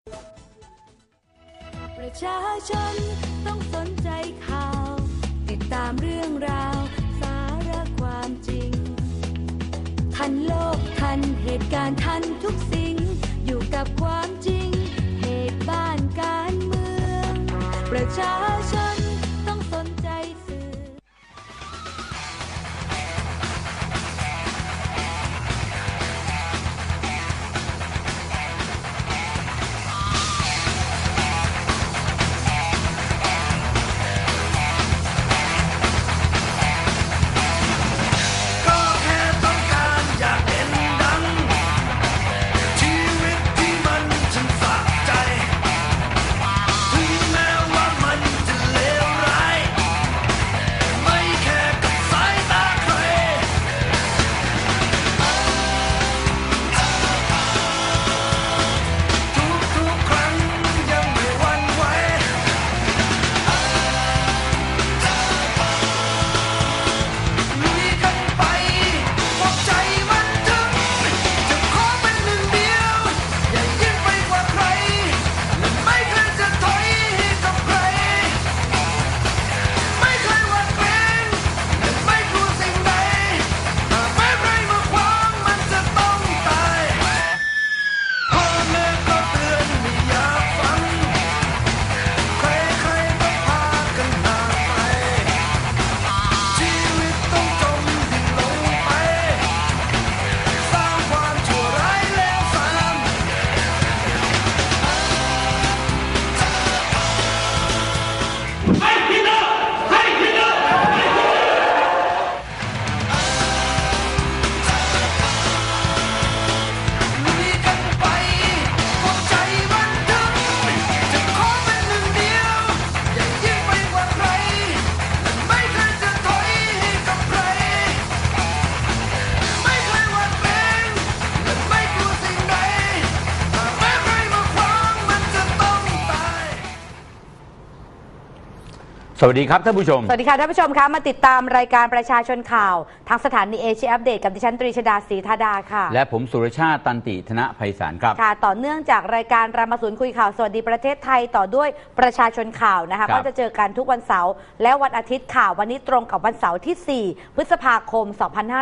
ประชาชนต้องสนใจข่าวติดตามเรื่องราวสาระความจริงทันโลกทันเหตุการณ์ทันทุกสิ่งอยู่กับความจริงเหตุบ้านการเมืองประชาชนต้องสนใจสื่อสวัสดีครับท่านผู้ชมสวัสดีค่ะท่านผู้ชมคะมาติดตามรายการประชาชนข่าวทางสถานีเอเชียอัปเดตกับดิฉันตรีชดาศรีธาดาค่ะและผมสุรชาติตันติธนไพศาลครับค่ะต่อเนื่องจากรายการรามาศูนย์คุยข่าวสวัสดีประเทศไทยต่อด้วยประชาชนข่าวนะคะก็จะเจอกันทุกวันเสาร์และวันอาทิตย์ค่ะวันนี้ตรงกับวันเสาร์ที่4พฤษภาคม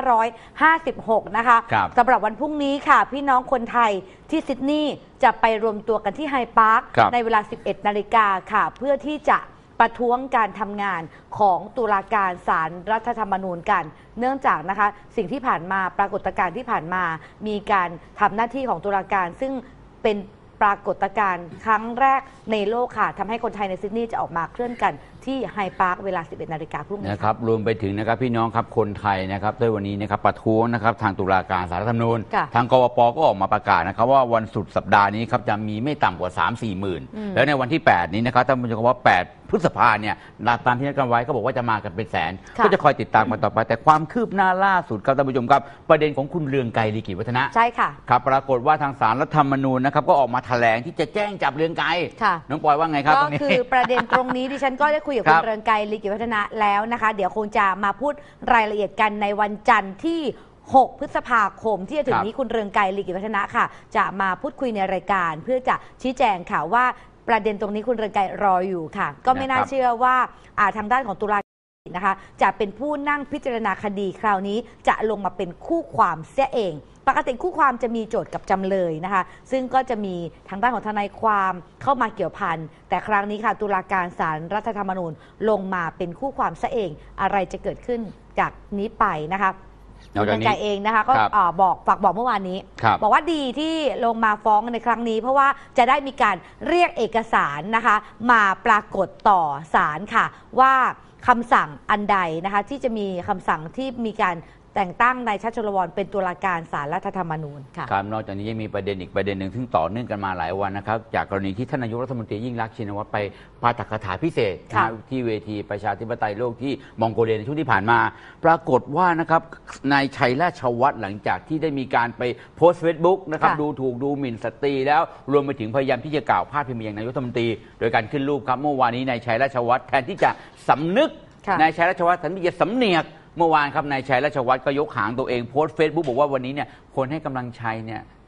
2556นะคะสำหรับวันพรุ่งนี้ค่ะพี่น้องคนไทยที่ซิดนีย์จะไปรวมตัวกันที่ไฮพาร์คในเวลา 11 นาฬิกาค่ะเพื่อที่จะประท้วงการทำงานของตุลาการศาลรัฐธรรมนูญกันเนื่องจากนะคะสิ่งที่ผ่านมาปรากฏการณ์ที่ผ่านมามีการทำหน้าที่ของตุลาการซึ่งเป็นปรากฏการณ์ครั้งแรกในโลกค่ะทำให้คนไทยในซิดนีย์จะออกมาเคลื่อนกันที่ไฮพาร์คเวลา 11 นาฬิกาพรุ่งนี้นะครับรวมไปถึงนะครับพี่น้องครับคนไทยนะครับในวันนี้นะครับประท้วงนะครับทางตุลาการศาลรัฐธรรมนูญทางกวป.ก็ออกมาประกาศนะครับว่าวันสุดสัปดาห์นี้ครับจะมีไม่ต่ำกว่า 3-4 หมื่นแล้วในวันที่ 8 นี้นะครับท่านผู้ชมว่า 8 พฤษภาเนี่ยตามที่นัดกันไว้เขาบอกว่าจะมากันเป็นแสนก็จะคอยติดตามกันต่อไปแต่ความคืบหน้าล่าสุดครับท่านผู้ชมครับประเด็นของคุณเรืองไกรลีกิจวัฒนะใช่ค่ะครับปรากฏว่าทางศาลรัฐธรรมนูญนะครับก็ออกมาแถลงที่จะแจ้งจับเรืองไกรน้องปอยว่าไงครับก็คือประเด็นตรงนี้ดิฉันก็ได้คุยกับคุณเรืองไกรลีกิจวัฒนะแล้วนะคะเดี๋ยวคงจะมาพูดรายละเอียดกันในวันจันทร์ที่6 พฤษภาคมที่จะถึงนี้คุณเรืองไกรลีกิจวัฒนะค่ะจะมาพูดคุยในรายการเพื่อจะชี้แจงค่ะว่าประเด็นตรงนี้คุณเรืองไกรรออยู่ค่ะก็ไม่น่าเชื่อว่าทางด้านของตุลาการนะคะจะเป็นผู้นั่งพิจารณาคดีคราวนี้จะลงมาเป็นคู่ความเสียเองปกติคู่ความจะมีโจทย์กับจำเลยนะคะซึ่งก็จะมีทางด้านของทนายความเข้ามาเกี่ยวพันแต่ครั้งนี้ค่ะตุลาการศาลรัฐธรรมนูญลงมาเป็นคู่ความซะเองอะไรจะเกิดขึ้นจากนี้ไปนะคะคุณเรืองไกรเองนะคะก็ฝากบอกเมื่อวานนี้บอกว่าดีที่ลงมาฟ้องในครั้งนี้เพราะว่าจะได้มีการเรียกเอกสารนะคะมาปรากฏต่อศาลค่ะว่าคำสั่งอันใดนะคะที่จะมีคำสั่งที่มีการแต่งตั้งนายชัชวรเป็นตุลาการศาลรัฐธรรมนูญค่ะครับนอกจากนี้ยังมีประเด็นอีกประเด็นหนึ่งซึ่งต่อเนื่องกันมาหลายวันนะครับจากกรณีที่ท่านนายกรัฐมนตรียิ่งรักษณ์ชินวัตรไปปาฐกถาพิเศษที่เวทีประชาธิปไตยโลกที่มองโกเลียในช่วงที่ผ่านมาปรากฏว่านะครับนายชัยราชวัฒน์หลังจากที่ได้มีการไปโพสต์เฟซบุ๊กนะครับดูถูกดูหมิ่นสตรีแล้วรวมไปถึงพยายามที่จะกล่าวพาดพิงไปยังนายกรัฐมนตรีโดยการขึ้นรูปครับเมื่อวานนี้นายชัยราชวัฒน์แทนที่จะสำนึกนายชัยราชวัฒน์แทนที่จะสำเนียกเมื่อวานครับนายชัยราชวัฒน์ก็ยกหางตัวเองโพสต์เฟซบุ๊กบอกว่าวันนี้เนี่ยคนให้กำลังใจเนี่ย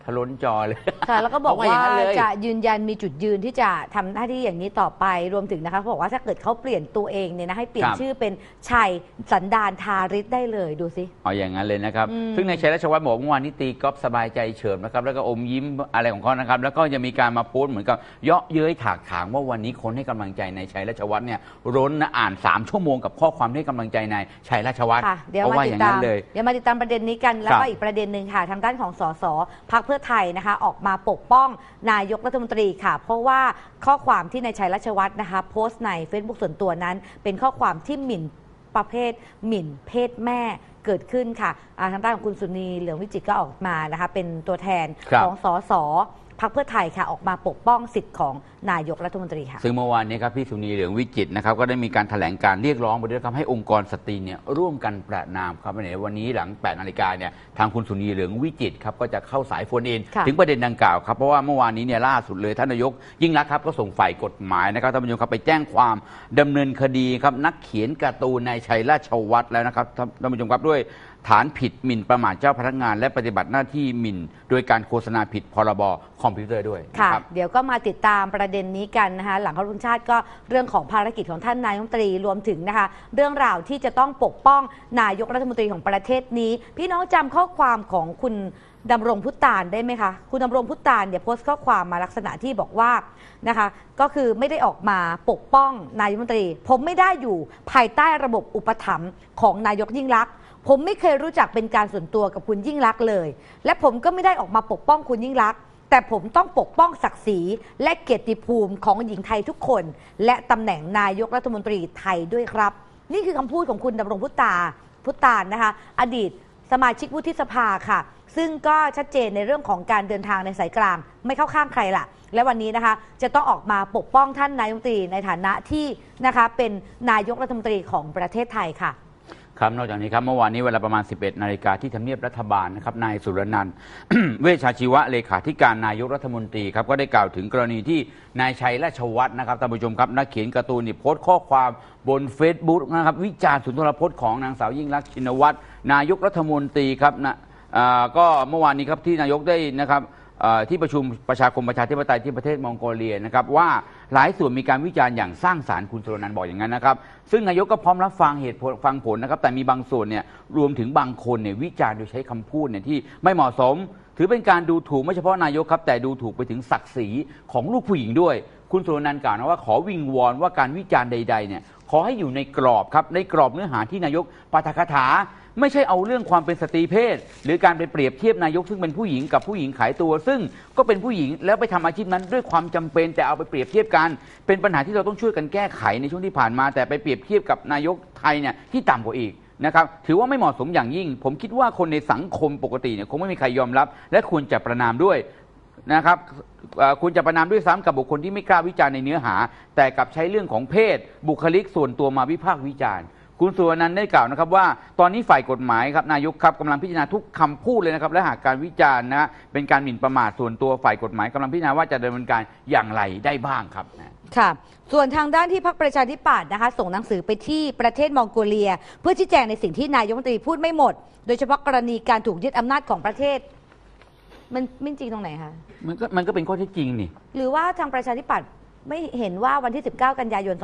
ทะล้นจอเลยค่ะแล้วก็บอกเขย่ว่างนั้นเลยจะยืนยันมีจุดยืนที่จะทำหน้าที่อย่างนี้ต่อไปรวมถึงนะคะเขาบอกว่าถ้าเกิดเขาเปลี่ยนตัวเองเนี่ยนะให้เปลี่ยนชื่อเป็นชัยสันดานทาริศได้เลยดูสิเอาอย่างนั้นเลยนะครับซึ่งในชัยราชวัฒน์บอกเมื่อวานนี้ตีกอล์ฟสบายใจเฉิบนะครับแล้วก็อมยิ้มอะไรของเขานะครับแล้วก็จะมีการมาโพสต์เหมือนกับเยาะเย้ยถากถางว่าวันนี้คนให้กำลังใจในชัยราชวัฒน์เนี่ยร้นนะอ่าน3 ชั่วโมงกับข้อความให้กำลังใจในชัยราชวัฒน์ค่ะเดี๋ยวเพราะมาว่าติอดย่างตานั้มนเลยเดี๋ยวมาติดตามประเด็นนี้กันแล้วครัก็บอีกประเด็นหนึ่งค่ะทางด้านของสสพรรคเพื่อไทยนะคะออกมาปกป้องนายกรัฐมนตรีค่ะเพราะว่าข้อความที่ในชัยราชวัฒน์นะคะโพสต์ใน Facebook ส่วนตัวนั้น เป็นข้อความที่หมิ่นประเภทหมิ่นเพศแม่เกิดขึ้นค่ะทางด้านของคุณสุนีเหลืองวิจิตรก็ออกมานะคะเป็นตัวแทนครับของสสพรรคเพื่อไทยค่ะออกมาปกป้องสิทธิ์ของนายกรัฐมนตรีค่ะซึ่งเมื่อวานนี้ครับพี่สุนีเหลืองวิจิตรนะครับก็ได้มีการแถลงการเรียกร้องไปด้วยครับให้องค์กรสตรีเนี่ยร่วมกันประนามครับในวันนี้หลัง 8 นาฬิกาเนี่ยทางคุณสุนีเหลืองวิจิตรครับก็จะเข้าสายโฟนอินค่ะถึงประเด็นดังกล่าวครับเพราะว่าเมื่อวานนี้เนี่ยล่าสุดเลยท่านนายกยิ่งรักษณ์ครับก็ส่งฝ่ายกฎหมายนะครับท่านผู้ชมครับไปแจ้งความดำเนินคดีครับนักเขียนการ์ตูนในชัยราชวัฒน์แล้วนะครับท่านผู้ชมครับด้วยฐานผิดหมิ่นประมาทเจ้าพนักงาน และปฏิบัติหน้าที่หมิ่นโดยการโฆษณาผิดพรบคอมพิวเตอร์ด้วยค่ะนะครับเดี๋ยวก็มาติดตามประเด็นนี้กันนะคะหลังเคารพธงชาติก็เรื่องของภารกิจของท่านนายกรัฐมนตรีรวมถึงนะคะเรื่องราวที่จะต้องปกป้องนายกรัฐมนตรีของประเทศนี้ พี่น้องจำข้อความของคุณดำรงพุตานได้ไหมคะคุณดำรงพุตานเนี่ยโพสต์ข้อความมาลักษณะที่บอกว่านะคะก็คือไม่ได้ออกมาปกป้องนายกรัฐมนตรี ผมไม่ได้อยู่ภายใต้ระบบอุปถัมภ์ของนายกยิ่งลักษณ์ผมไม่เคยรู้จักเป็นการส่วนตัวกับคุณยิ่งลักษณ์เลย และผมก็ไม่ได้ออกมาปกป้องคุณยิ่งลักษณ์แต่ผมต้องปกป้องศักดิ์ศรีและเกียรติภูมิของหญิงไทยทุกคน และตำแหน่งนายกรัฐมนตรีไทยด้วยครับ นี่คือคำพูดของคุณดำรงพุตานนะคะอดีตสมาชิกวุฒิสภาค่ะ ซึ่งก็ชัดเจนในเรื่องของการเดินทางในสายกลางไม่เข้าข้างใครล่ะ และวันนี้นะคะจะต้องออกมาปกป้องท่านนายกรัฐมนตรีในฐานะที่นะคะเป็นนายกรัฐมนตรีของประเทศไทยค่ะครับนอกจากนี้ครับเมื่อวานนี้เวลาประมาณ 11 นาฬิกาที่ทำเนียบรัฐบาลนะครับนายสุรนันท์ เวชชาชีวะเลขาธิการนายกรัฐมนตรีครับก็ได้กล่าวถึงกรณีที่นายชัยราชวัฒน์นะครับท่านผู้ชมครับนักเขียนการ์ตูนนี่โพสต์ข้อความบน Facebook นะครับวิจารณ์สุนทรพจน์ของนางสาวยิ่งลักษณ์ชินวัตรนายกรัฐมนตรีครับก็เมื่อวานนี้ครับที่นายกได้นะครับที่ประชุมประชาคมประชาธิปไตยที่ประเทศมองโกเลียนะครับว่าหลายส่วนมีการวิจารณ์อย่างสร้างสรรค์คุณสุรนันท์บอกอย่างนั้นนะครับซึ่งนายกก็พร้อมรับฟังเหตุผลฟังผลนะครับแต่มีบางส่วนเนี่ยรวมถึงบางคนเนี่ยวิจารณ์โดยใช้คำพูดเนี่ยที่ไม่เหมาะสมถือเป็นการดูถูกไม่เฉพาะนายกครับแต่ดูถูกไปถึงศักดิ์ศรีของลูกผู้หญิงด้วยคุณสุรนันท์กล่าวนะว่าขอวิงวอนว่าการวิจารณ์ใดๆเนี่ยขอให้อยู่ในกรอบครับในกรอบเนื้อหาที่นายกปาฐกถาไม่ใช่เอาเรื่องความเป็นสตรีเพศหรือการไปเปรียบเทียบนายกซึ่งเป็นผู้หญิงกับผู้หญิงขายตัวซึ่งก็เป็นผู้หญิงแล้วไปทำอาชีพนั้นด้วยความจำเป็นแต่เอาไปเปรียบเทียบกันเป็นปัญหาที่เราต้องช่วยกันแก้ไขในช่วงที่ผ่านมาแต่ไปเปรียบเทียบกับนายกไทยเนี่ยที่ต่ำกว่าอีกนะครับถือว่าไม่เหมาะสมอย่างยิ่งผมคิดว่าคนในสังคมปกติเนี่ยคงไม่มีใครยอมรับและควรจะประนามด้วยนะครับคุณจะประนามด้วยซ้ำกับบุคคลที่ไม่กล้าวิจารณ์ในเนื้อหาแต่กลับใช้เรื่องของเพศบุคลิกส่วนตัวมาวิพากษ์วิจารณ์คุณสุวรรณันท์ได้กล่าวนะครับว่าตอนนี้ฝ่ายกฎหมายครับนายกครับกำลังพิจารณาทุกคำพูดเลยนะครับและหากการวิจารณ์นะเป็นการหมิ่นประมาทส่วนตัวฝ่ายกฎหมายกำลังพิจารณาว่าจะดำเนินการอย่างไรได้บ้างครับค่ะส่วนทางด้านที่พรรคประชาธิปัตย์นะคะส่งหนังสือไปที่ประเทศมองโกเลียเพื่อชี้แจงในสิ่งที่นายกรัฐมนตรีพูดไม่หมดโดยเฉพาะกรณีการถูกยึดอำนาจของประเทศมันไม่จริงตรงไหนคะมันก็เป็นข้อเท็จจริงนี่หรือว่าทางประชาธิปัตย์ไม่เห็นว่าวันที่19กันยายน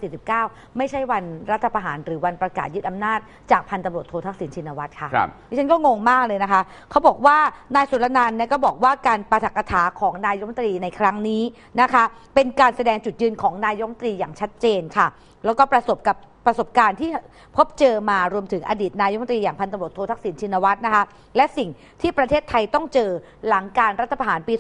2549ไม่ใช่วันรัฐประหารหรือวันประกาศยึดอำนาจจากพันตำรวจโททักษิณชินวัตรค่ะดิฉันก็งงมากเลยนะคะเขาบอกว่านายสุรนันท์เนี่ยก็บอกว่าการปาฐกถาของนายกรัฐมนตรีในครั้งนี้นะคะเป็นการแสดงจุดยืนของนายกรัฐมนตรีอย่างชัดเจนค่ะแล้วก็ประสบการณ์ที่พบเจอมารวมถึงอดีตนายกรัฐมนตรีอย่างพันตำรวจโททักษิณชินวัตรนะคะและสิ่งที่ประเทศไทยต้องเจอหลังการรัฐประหารปี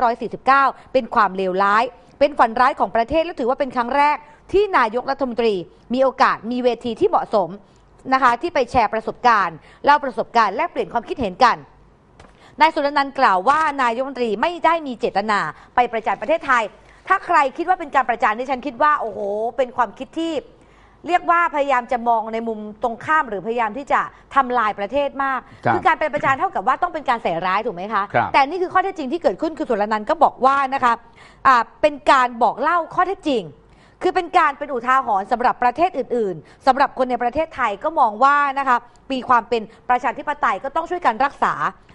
2549 เป็นความเลวร้ายเป็นฝันร้ายของประเทศและถือว่าเป็นครั้งแรกที่นายกรัฐมนตรีมีโอกาสมีเวทีที่เหมาะสมนะคะที่ไปแชร์ประสบการณ์เล่าประสบการณ์แลกเปลี่ยนความคิดเห็นกันนายสุรนันท์กล่าวว่านายกรัฐมนตรีไม่ได้มีเจตนาไปประจานประเทศไทยถ้าใครคิดว่าเป็นการประจานดิฉันคิดว่าโอ้โหเป็นความคิดที่เรียกว่าพยายามจะมองในมุมตรงข้ามหรือพยายามที่จะทำลายประเทศมากคือการเป็นประจานเท่ากับว่าต้องเป็นการใส่ร้ายถูกไหมคะแต่นี่คือข้อเท็จจริงที่เกิดขึ้นคือสุรนันท์ก็บอกว่านะคะเป็นการบอกเล่าข้อเท็จจริงคือเป็นการเป็นอุทาหรณ์สำหรับประเทศอื่นๆสำหรับคนในประเทศไทยก็มองว่านะคะปีความเป็นประชาธิปไตยก็ต้องช่วยกันรักษา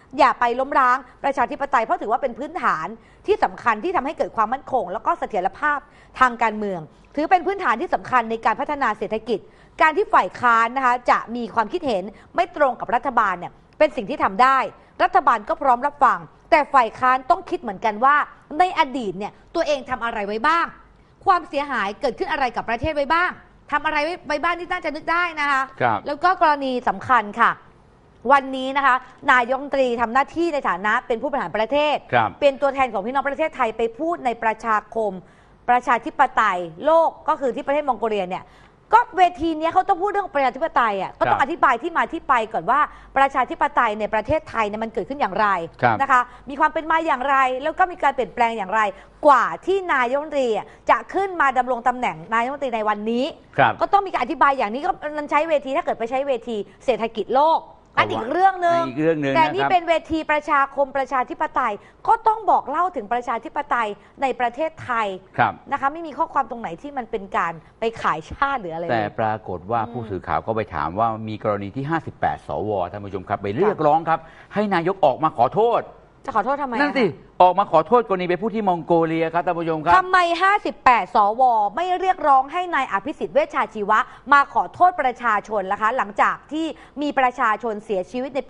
อย่าไปล้มล้างประชาธิปไตยเพราะถือว่าเป็นพื้นฐานที่สำคัญที่ทำให้เกิดความมั่นคงแล้วก็เสถียรภาพทางการเมืองถือเป็นพื้นฐานที่สำคัญในการพัฒนาเศรษฐกิจการที่ฝ่ายค้านนะคะจะมีความคิดเห็นไม่ตรงกับรัฐบาลเนี่ยเป็นสิ่งที่ทำได้รัฐบาลก็พร้อมรับฟังแต่ฝ่ายค้านต้องคิดเหมือนกันว่าในอดีตเนี่ยตัวเองทำอะไรไว้บ้างความเสียหายเกิดขึ้นอะไรกับประเทศไว้บ้างทำอะไรไว้บ้างที่น่าจะนึกได้นะคะแล้วก็กรณีสำคัญค่ะวันนี้นะคะนายกรัฐมนตรีทำหน้าที่ในฐานะเป็นผู้บริหารประเทศเป็นตัวแทนของพี่น้องประเทศไทยไปพูดในประชาคมประชาธิปไตยโลกก็คือที่ประเทศมองโกเลียเนี่ยก็เวทีนี้เขาต้องพูดเรื่องประชาธิปไตยอ่ะก็ต้องอธิบายที่มาที่ไปก่อนว่าประชาธิปไตยในประเทศไทยเนี่ยมันเกิดขึ้นอย่างไรนะคะมีความเป็นมาอย่างไรแล้วก็มีการเปลี่ยนแปลงอย่างไรกว่าที่นายกรัฐมนตรีจะขึ้นมาดำรงตำแหน่งนายกรัฐมนตรีในวันนี้ก็ต้องมีการอธิบายอย่างนี้ก็มันใช้เวทีถ้าเกิดไปใช้เวทีเศรษฐกิจโลกอันอีกเรื่องหนึ่งแต่นี่เป็นเวทีประชาคมประชาธิปไตยก็ต้องบอกเล่าถึงประชาธิปไตยในประเทศไทยนะคะไม่มีข้อความตรงไหนที่มันเป็นการไปขายชาติหรืออะไรแต่ปรากฏว่าผู้สื่อข่าวก็ไปถามว่ามีกรณีที่58 สวท่านผู้ชมครับไปเรียกร้องครับให้นายกออกมาขอโทษจะขอโทษทำไมนั่นสิออกมาขอโทษกรณีไปพูดที่มองโกเลียครับท่านผู้ชมครับทำไม58 สวไม่เรียกร้องให้นายอภิสิทธิ์เวชชาชีวะมาขอโทษประชาชนล่ะคะหลังจากที่มีประชาชนเสียชีวิตในปี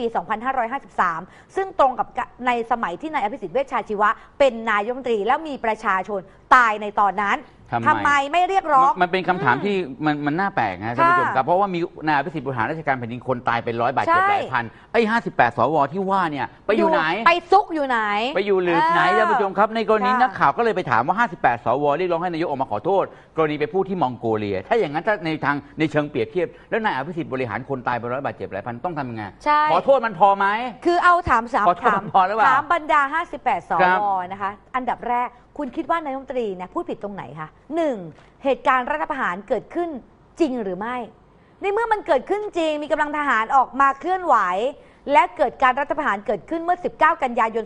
2553 ซึ่งตรงกับในสมัยที่นายอภิสิทธิ์เวชชาชีวะเป็นนายกรัฐมนตรีแล้วมีประชาชนตายในตอนนั้นทำไมไม่เรียกร้องมันเป็นคำถามที่มันน่าแปลกนะท่านผู้ชมครับเพราะว่ามีนายอภิสิทธิ์บริหารราชการแผ่นดินคนตายเป็น100 บาทเจ็บหลายพันไอ้58 สวที่ว่าเนี่ยไปอยู่ไหนไปซุกอยู่ไหนไปอยู่หรือไหนท่านผู้ชมครับในกรณีนักข่าวก็เลยไปถามว่า58 สวเรียกร้องให้นายกออกมาขอโทษกรณีไปพูดที่มองโกเลียถ้าอย่างนั้นถ้าในเชิงเปรียบเทียบแล้วนายอภิสิทธิ์บริหารคนตายเป็น100 บาทเจ็บหลายพันต้องทำยังไงขอโทษมันพอไหมคือเอาถามบรรดา58 สวนะคะอันดับแรกคุณคิดว่านายกรัฐมนตรีเนี่ยพูดผิดตรงไหนคะ1เหตุการณ์รัฐประหารเกิดขึ้นจริงหรือไม่ในเมื่อมันเกิดขึ้นจริงมีกำลังทหารออกมาเคลื่อนไหวและเกิดการรัฐประหารเกิดขึ้นเมื่อ19 กันยายน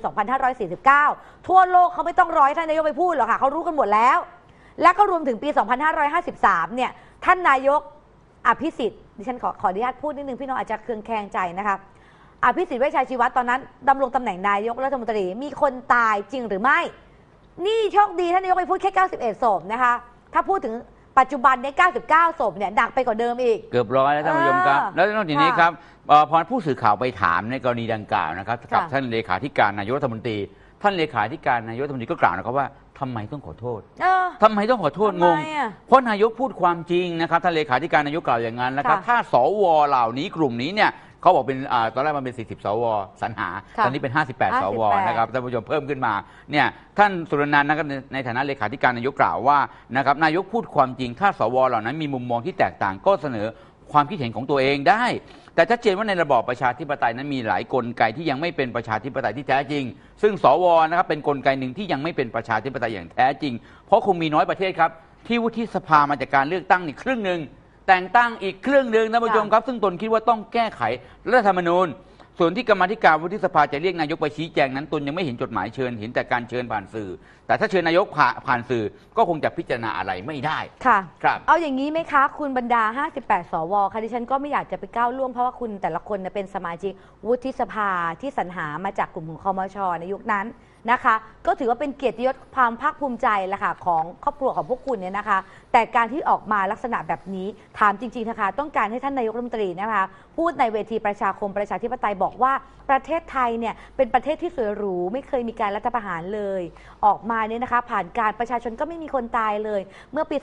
2549ทั่วโลกเขาไม่ต้องรอให้ท่านนายกไปพูดหรอกค่ะเขารู้กันหมดแล้วและก็รวมถึงปี 2553 เนี่ยท่านนายกอภิสิทธิ์ดิฉันขออนุญาตพูดนิดนึงพี่น้องอาจจะเครืองแคลงใจนะคะอภิสิทธิ์เวชชาชีวะตอนนั้นดำรงตำแหน่งนายกรัฐมนตรีมีคนตายจริงหรือไม่นี่โชคดีท่านนายกไปพูดแค่91 ศพนะคะถ้าพูดถึงปัจจุบันเนี่ย99 ศพเนี่ยดักไปกว่าเดิมอีกเกือบ100แล้วท่านผู้ชมครับแล้วนอกจากนี้ครับพอผู้สื่อข่าวไปถามในกรณีดังกล่าวนะครับกับท่านเลขาธิการนายกรัฐมนตรีท่านเลขาธิการนายกรัฐมนตรีก็กล่าวนะครับว่าทำไมต้องขอโทษทำไมต้องขอโทษงงเพราะนายกพูดความจริงนะครับท่านเลขาธิการนายกกล่าวอย่างนั้นนะครับถ้าสวเหล่านี้กลุ่มนี้เนี่ยเขาบอกเป็นตอนแรกมันเป็น40 สวสรรหาตอนนี้เป็น58 สวนะครับท่านผู้ชมเพิ่มขึ้นมาเนี่ยท่านสุรนันท์นะครับในฐานะเลขาธิการนายกกล่าวว่านะครับนายกพูดความจริงถ้าสวเหล่านั้นมีมุมมองที่แตกต่างก็เสนอความคิดเห็นของตัวเองได้แต่ชัดเจนว่าในระบอบประชาธิปไตยนั้นมีหลายกลไกที่ยังไม่เป็นประชาธิปไตยที่แท้จริงซึ่งสวนะครับเป็นกลไกหนึ่งที่ยังไม่เป็นประชาธิปไตยอย่างแท้จริงเพราะคงมีน้อยประเทศครับที่วุฒิสภามาจากการเลือกตั้งนี่ครึ่งหนึ่งแต่งตั้งอีกครึ่งหนึ่งท่านผู้ชมครับซึ่งตนคิดว่าต้องแก้ไขรัฐธรรมนูญส่วนที่กรรมาธิการวุฒิสภาจะเรียกนายกไปชี้แจงนั้นตนยังไม่เห็นจดหมายเชิญเห็นแต่การเชิญผ่านสื่อแต่ถ้าเชิญนายกผ่านสื่อก็คงจะพิจารณาอะไรไม่ได้ค่ะครับเอาอย่างนี้ไหมคะคุณบรรดา58 สวค่ะดิฉันก็ไม่อยากจะไปก้าวล่วงเพราะว่าคุณแต่ละคนเป็นสมาชิกวุฒิสภาที่สรรหามาจากกลุ่มของคมช.ในยุคนั้นนะคะก็ถือว่าเป็นเกียรติยศความภาคภูมิใจแหละค่ะของครอบครัวของพวกคุณเนี่ยนะคะแต่การที่ออกมาลักษณะแบบนี้ถามจริงๆนะคะต้องการให้ท่านนายกรัฐมนตรีนะคะพูดในเวทีประชาคมประชาธิปไตยบอกว่าประเทศไทยเนี่ยเป็นประเทศที่สวยหรูไม่เคยมีการรัฐประหารเลยออกมาเนี่ยนะคะผ่านการประชาชนก็ไม่มีคนตายเลยเมื่อปี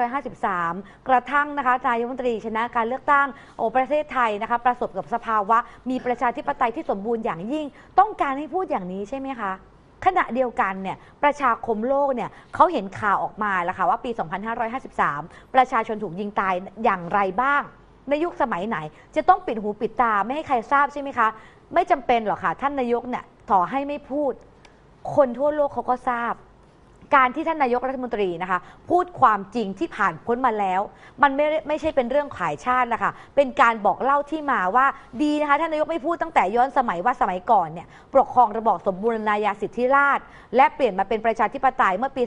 2553 กระทั่งนะคะนายกรัฐมนตรีชนะการเลือกตั้งประเทศไทยนะคะประสบกับสภาวะมีประชาธิปไตยที่สมบูรณ์อย่างยิ่งต้องการให้พูดอย่างนี้ใช่ไหมคะขณะเดียวกันเนี่ยประชาคมโลกเนี่ยเขาเห็นข่าวออกมาแล้วค่ะว่าปี 2553 ประชาชนถูกยิงตายอย่างไรบ้างในยุคสมัยไหนจะต้องปิดหูปิดตาไม่ให้ใครทราบใช่ไหมคะไม่จำเป็นหรอกค่ะท่านนายกเนี่ยต่อให้ไม่พูดคนทั่วโลกเขาก็ทราบการที่ท่านนายกรัฐมนตรีนะคะพูดความจริงที่ผ่านพ้นมาแล้วมันไม่ใช่เป็นเรื่องขายชาตินะคะเป็นการบอกเล่าที่มาว่าดีนะคะท่านนายกไม่พูดตั้งแต่ย้อนสมัยว่าสมัยก่อนเนี่ยปกครองระบอบสมบูรณาญาสิทธิราชย์และเปลี่ยนมาเป็นประชาธิปไตยเมื่อปี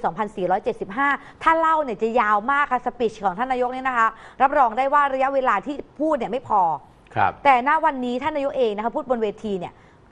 2475 ถ้าเล่าเนี่ยจะยาวมากค่ะสปีชของท่านนายกเนี่ยนะคะรับรองได้ว่าระยะเวลาที่พูดเนี่ยไม่พอแต่ณวันนี้ท่านนายกเองนะคะพูดบนเวทีเนี่ย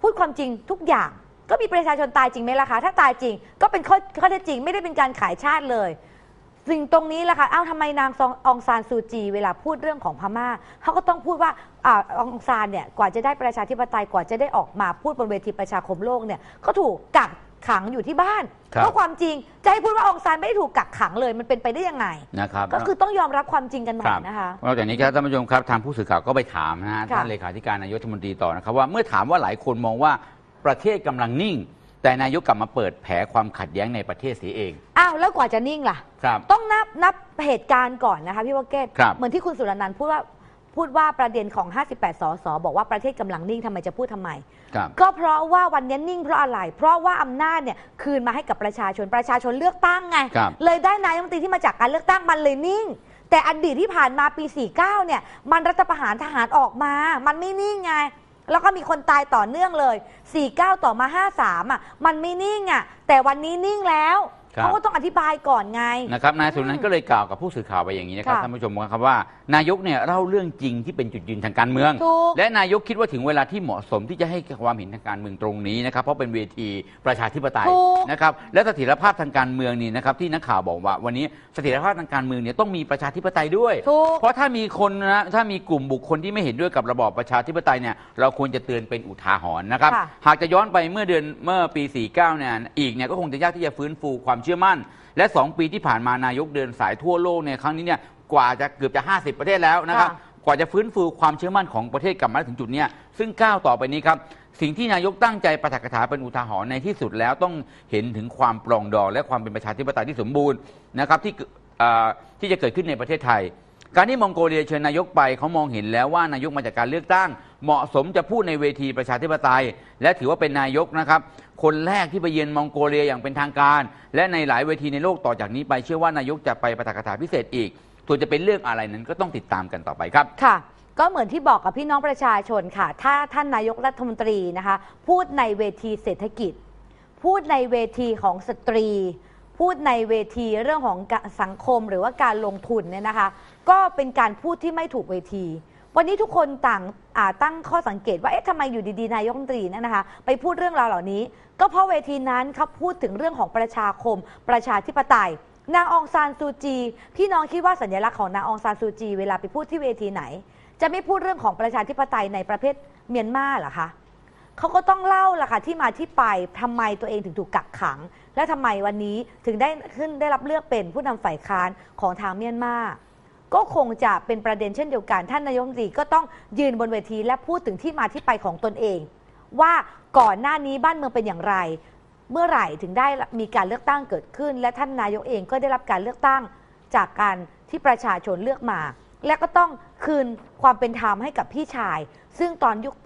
พูดความจริงทุกอย่างก็มีประชาชนตายจริงไหมล่ะคะถ้าตายจริงก็เป็นข้อเท็จจริงไม่ได้เป็นการขายชาติเลยสิ่งตรงนี้แหละค่ะทำไมนางองซานซูจีเวลาพูดเรื่องของพม่าเขาก็ต้องพูดว่าองซานเนี่ยกว่าจะได้ประชาธิปไตยกว่าจะได้ออกมาพูดบนเวทีประชาคมโลกเนี่ยก็ถูกกักขังอยู่ที่บ้านเพราะความจริงจะให้พูดว่าองซานไม่ได้ถูกกักขังเลยมันเป็นไปได้ยังไงนะครับก็คือต้องยอมรับความจริงกันหน่อยนะคะนอกจากนี้ครับท่านผู้ชมครับทางผู้สื่อข่าวก็ไปถามนะฮะท่านเลขาธิการนายกรัฐมนตรีต่อนะครับว่าเมื่อถามว่าหลายคนมองว่าประเทศกำลังนิ่งแต่นายกกลับมาเปิดแผลความขัดแย้งในประเทศเสียเองแล้วกว่าจะนิ่งล่ะต้องนับเหตุการณ์ก่อนนะคะพี่วเกตเหมือนที่คุณสุรนันท์พูดว่าประเด็นของ58สสบอกว่าประเทศกำลังนิ่งทำไมจะพูดทำไมก็เพราะว่าวันนี้นิ่งเพราะอะไรเพราะว่าอำนาจเนี่ยคืนมาให้กับประชาชนเลือกตั้งไงเลยได้นายกรัฐมนตรีที่มาจากการเลือกตั้งมันเลยนิ่งแต่อดีตที่ผ่านมาปี49เนี่ยมันรัฐประหารทหารออกมามันไม่นิ่งไงแล้วก็มีคนตายต่อเนื่องเลย49ต่อมา53มันไม่นิ่งแต่วันนี้นิ่งแล้วเขาก็ต้องอธิบายก่อนไงนะครับนายสุนันท์ก็เลยกล่าวกับผู้สื่อข่าวไปอย่างนี้นะครับท่านผู้ชมครับว่านายกเนี่ยเล่าเรื่องจริงที่เป็นจุดยืนทางการเมืองและนายกคิดว่าถึงเวลาที่เหมาะสมที่จะให้ความเห็นทางการเมืองตรงนี้นะครับเพราะเป็นเวทีประชาธิปไตยนะครับและเสถียรภาพทางการเมืองนี่นะครับที่นักข่าวบอกว่าวันนี้เสถียรภาพทางการเมืองเนี่ยต้องมีประชาธิปไตยด้วยเพราะถ้ามีคนนะถ้ามีกลุ่มบุคคลที่ไม่เห็นด้วยกับระบอบประชาธิปไตยเนี่ยเราควรจะเตือนเป็นอุทาหรณ์นะครับหากจะย้อนไปเมื่อปี49เนี่ยอีกเนี่ยก็คงจะยากที่จะฟื้นฟูความเชื่อมั่นและ2ปีที่ผ่านมานายกเดินสายทั่วโลกในครั้งนี้เนี่ยกว่าจะเกือบจะ50ประเทศแล้วนะครับกว่าจะฟื้นฟูความเชื่อมั่นของประเทศกลับมาถึงจุดนี้ซึ่งก้าวต่อไปนี้ครับสิ่งที่นายกตั้งใจปาฐกถาเป็นอุทาหรณ์ในที่สุดแล้วต้องเห็นถึงความปรองดองและความเป็นประชาธิปไตยที่สมบูรณ์นะครับที่จะเกิดขึ้นในประเทศไทยการที่มองโกเลียเชิญนายกไปเขามองเห็นแล้วว่านายกมาจากการเลือกตั้งเหมาะสมจะพูดในเวทีประชาธิปไตยและถือว่าเป็นนายกนะครับคนแรกที่ไปเยือนมองโกเลียอย่างเป็นทางการและในหลายเวทีในโลกต่อจากนี้ไปเชื่อว่านายกจะไปปาฐกถาพิเศษอีกส่วนจะเป็นเรื่องอะไรนั้นก็ต้องติดตามกันต่อไปครับค่ะก็เหมือนที่บอกกับพี่น้องประชาชนค่ะถ้าท่านนายกรัฐมนตรีนะคะพูดในเวทีเศรษฐกิจพูดในเวทีของสตรีพูดในเวทีเรื่องของสังคมหรือว่าการลงทุนเนี่ยนะคะก็เป็นการพูดที่ไม่ถูกเวทีวันนี้ทุกคนต่างตั้งข้อสังเกตว่าเอ๊ะทำไมอยู่ดีๆนายกรัฐมนตรีเนี่ยนะคะไปพูดเรื่องราวเหล่านี้ก็เพราะเวทีนั้นเขาพูดถึงเรื่องของประชาคมประชาธิปไตยนางองซานซูจีพี่น้องคิดว่าสัญลักษณ์ของนางองซานซูจีเวลาไปพูดที่เวทีไหนจะไม่พูดเรื่องของประชาธิปไตยในประเทศเมียนมาเหรอคะเขาก็ต้องเล่าล่ะค่ะที่มาที่ไปทำไมตัวเองถึงถูกกักขังและทำไมวันนี้ถึงได้รับเลือกเป็นผู้นำฝ่ายค้านของทางเมียนมาก็คงจะเป็นประเด็นเช่นเดียวกันท่านนายกรัฐมนตรีก็ต้องยืนบนเวทีและพูดถึงที่มาที่ไปของตนเองว่าก่อนหน้านี้บ้านเมืองเป็นอย่างไรเมื่อไหร่ถึงได้มีการเลือกตั้งเกิดขึ้นและท่านนายกเองก็ได้รับการเลือกตั้งจากการที่ประชาชนเลือกมาและก็ต้องคืนความเป็นธรรมให้กับพี่ชายซึ่งตอนยุคปี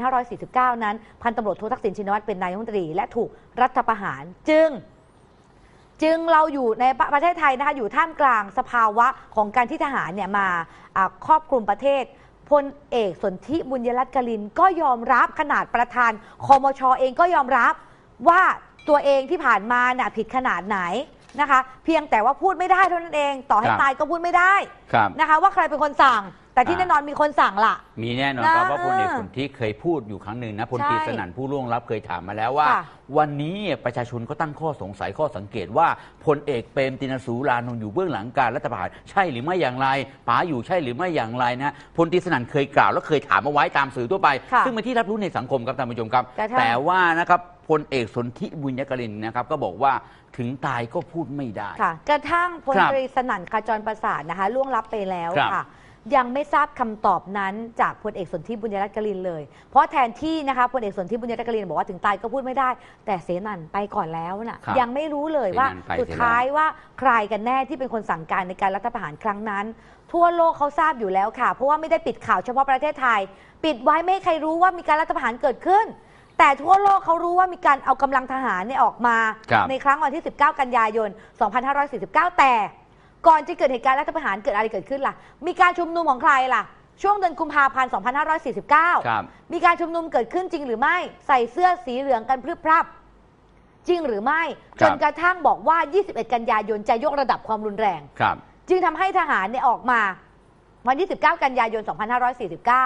2549 นั้นพันตำรวจโททักษิณชินวัตรเป็นนายกรัฐมนตรีและถูกรัฐประหารจึงเราอยู่ในประเทศไทยนะคะอยู่ท่ามกลางสภาวะของการที่ทหารเนี่ยมาครอบคลุมประเทศพลเอกสนธิบุญยรัตน์กลินก็ยอมรับขนาดประธานคมช.เองก็ยอมรับว่าตัวเองที่ผ่านมาเนี่ยผิดขนาดไหนนะคะเพียงแต่ว่าพูดไม่ได้เท่านั้นเองต่อให้ตายก็พูดไม่ได้นะคะว่าใครเป็นคนสั่งแต่ที่แน่นอนมีคนสั่งล่ะมีแน่นอนเพราะว่าพลเอกสนธิเคยพูดอยู่ครั้งหนึ่งนะพลตรีสนั่นผู้ล่วงลับเคยถามมาแล้วว่าวันนี้ประชาชนก็ตั้งข้อสงสัยข้อสังเกตว่าพลเอกเปรมติณสูรานนท์อยู่เบื้องหลังการรัฐประหารใช่หรือไม่อย่างไรป๋าอยู่ใช่หรือไม่อย่างไรนะพลตรีสนั่นเคยกล่าวและเคยถามเอาไว้ตามสื่อทั่วไปซึ่งเป็นที่รับรู้ในสังคมครับท่านผู้ชมครับแต่ว่านะครับพลเอกสนธิบุญยกลินนะครับก็บอกว่าถึงตายก็พูดไม่ได้ค่ะกระทั่งพลตรีสนั่นขจรประสาทนะคะล่วงลับไปแล้วค่ะยังไม่ทราบคำตอบนั้นจากพลเอกสนธิบุญยรัตน์กลินเลยเพราะแทนที่นะคะพลเอกสนธิบุญยรัตน์กลินบอกว่าถึงตายก็พูดไม่ได้แต่เสนันไปก่อนแล้วน่ะยังไม่รู้เลยว่าสุดท้ายว่าใครกันแน่ที่เป็นคนสั่งการในการรัฐประหารครั้งนั้นทั่วโลกเขาทราบอยู่แล้วค่ะเพราะว่าไม่ได้ปิดข่าวเฉพาะประเทศไทยปิดไว้ไม่ให้ใครรู้ว่ามีการรัฐประหารเกิดขึ้นแต่ทั่วโลกเขารู้ว่ามีการเอากำลังทหารเนี่ยออกมาในครั้งวันที่19กันยายน2549แต่ก่อนจะเกิดเหตุการณ์รัฐประหารเกิดอะไรเกิดขึ้นล่ะมีการชุมนุมของใครล่ะช่วงเดือนกุมภาพันธ์2549มีการชุมนุมเกิดขึ้นจริงหรือไม่ใส่เสื้อสีเหลืองกันพรึบพรับจริงหรือไม่จนกระทั่งบอกว่า21กันยายนจะยกระดับความรุนแรงจึงทำให้ทหารเนี่ยออกมาวันที่19กันยายน2549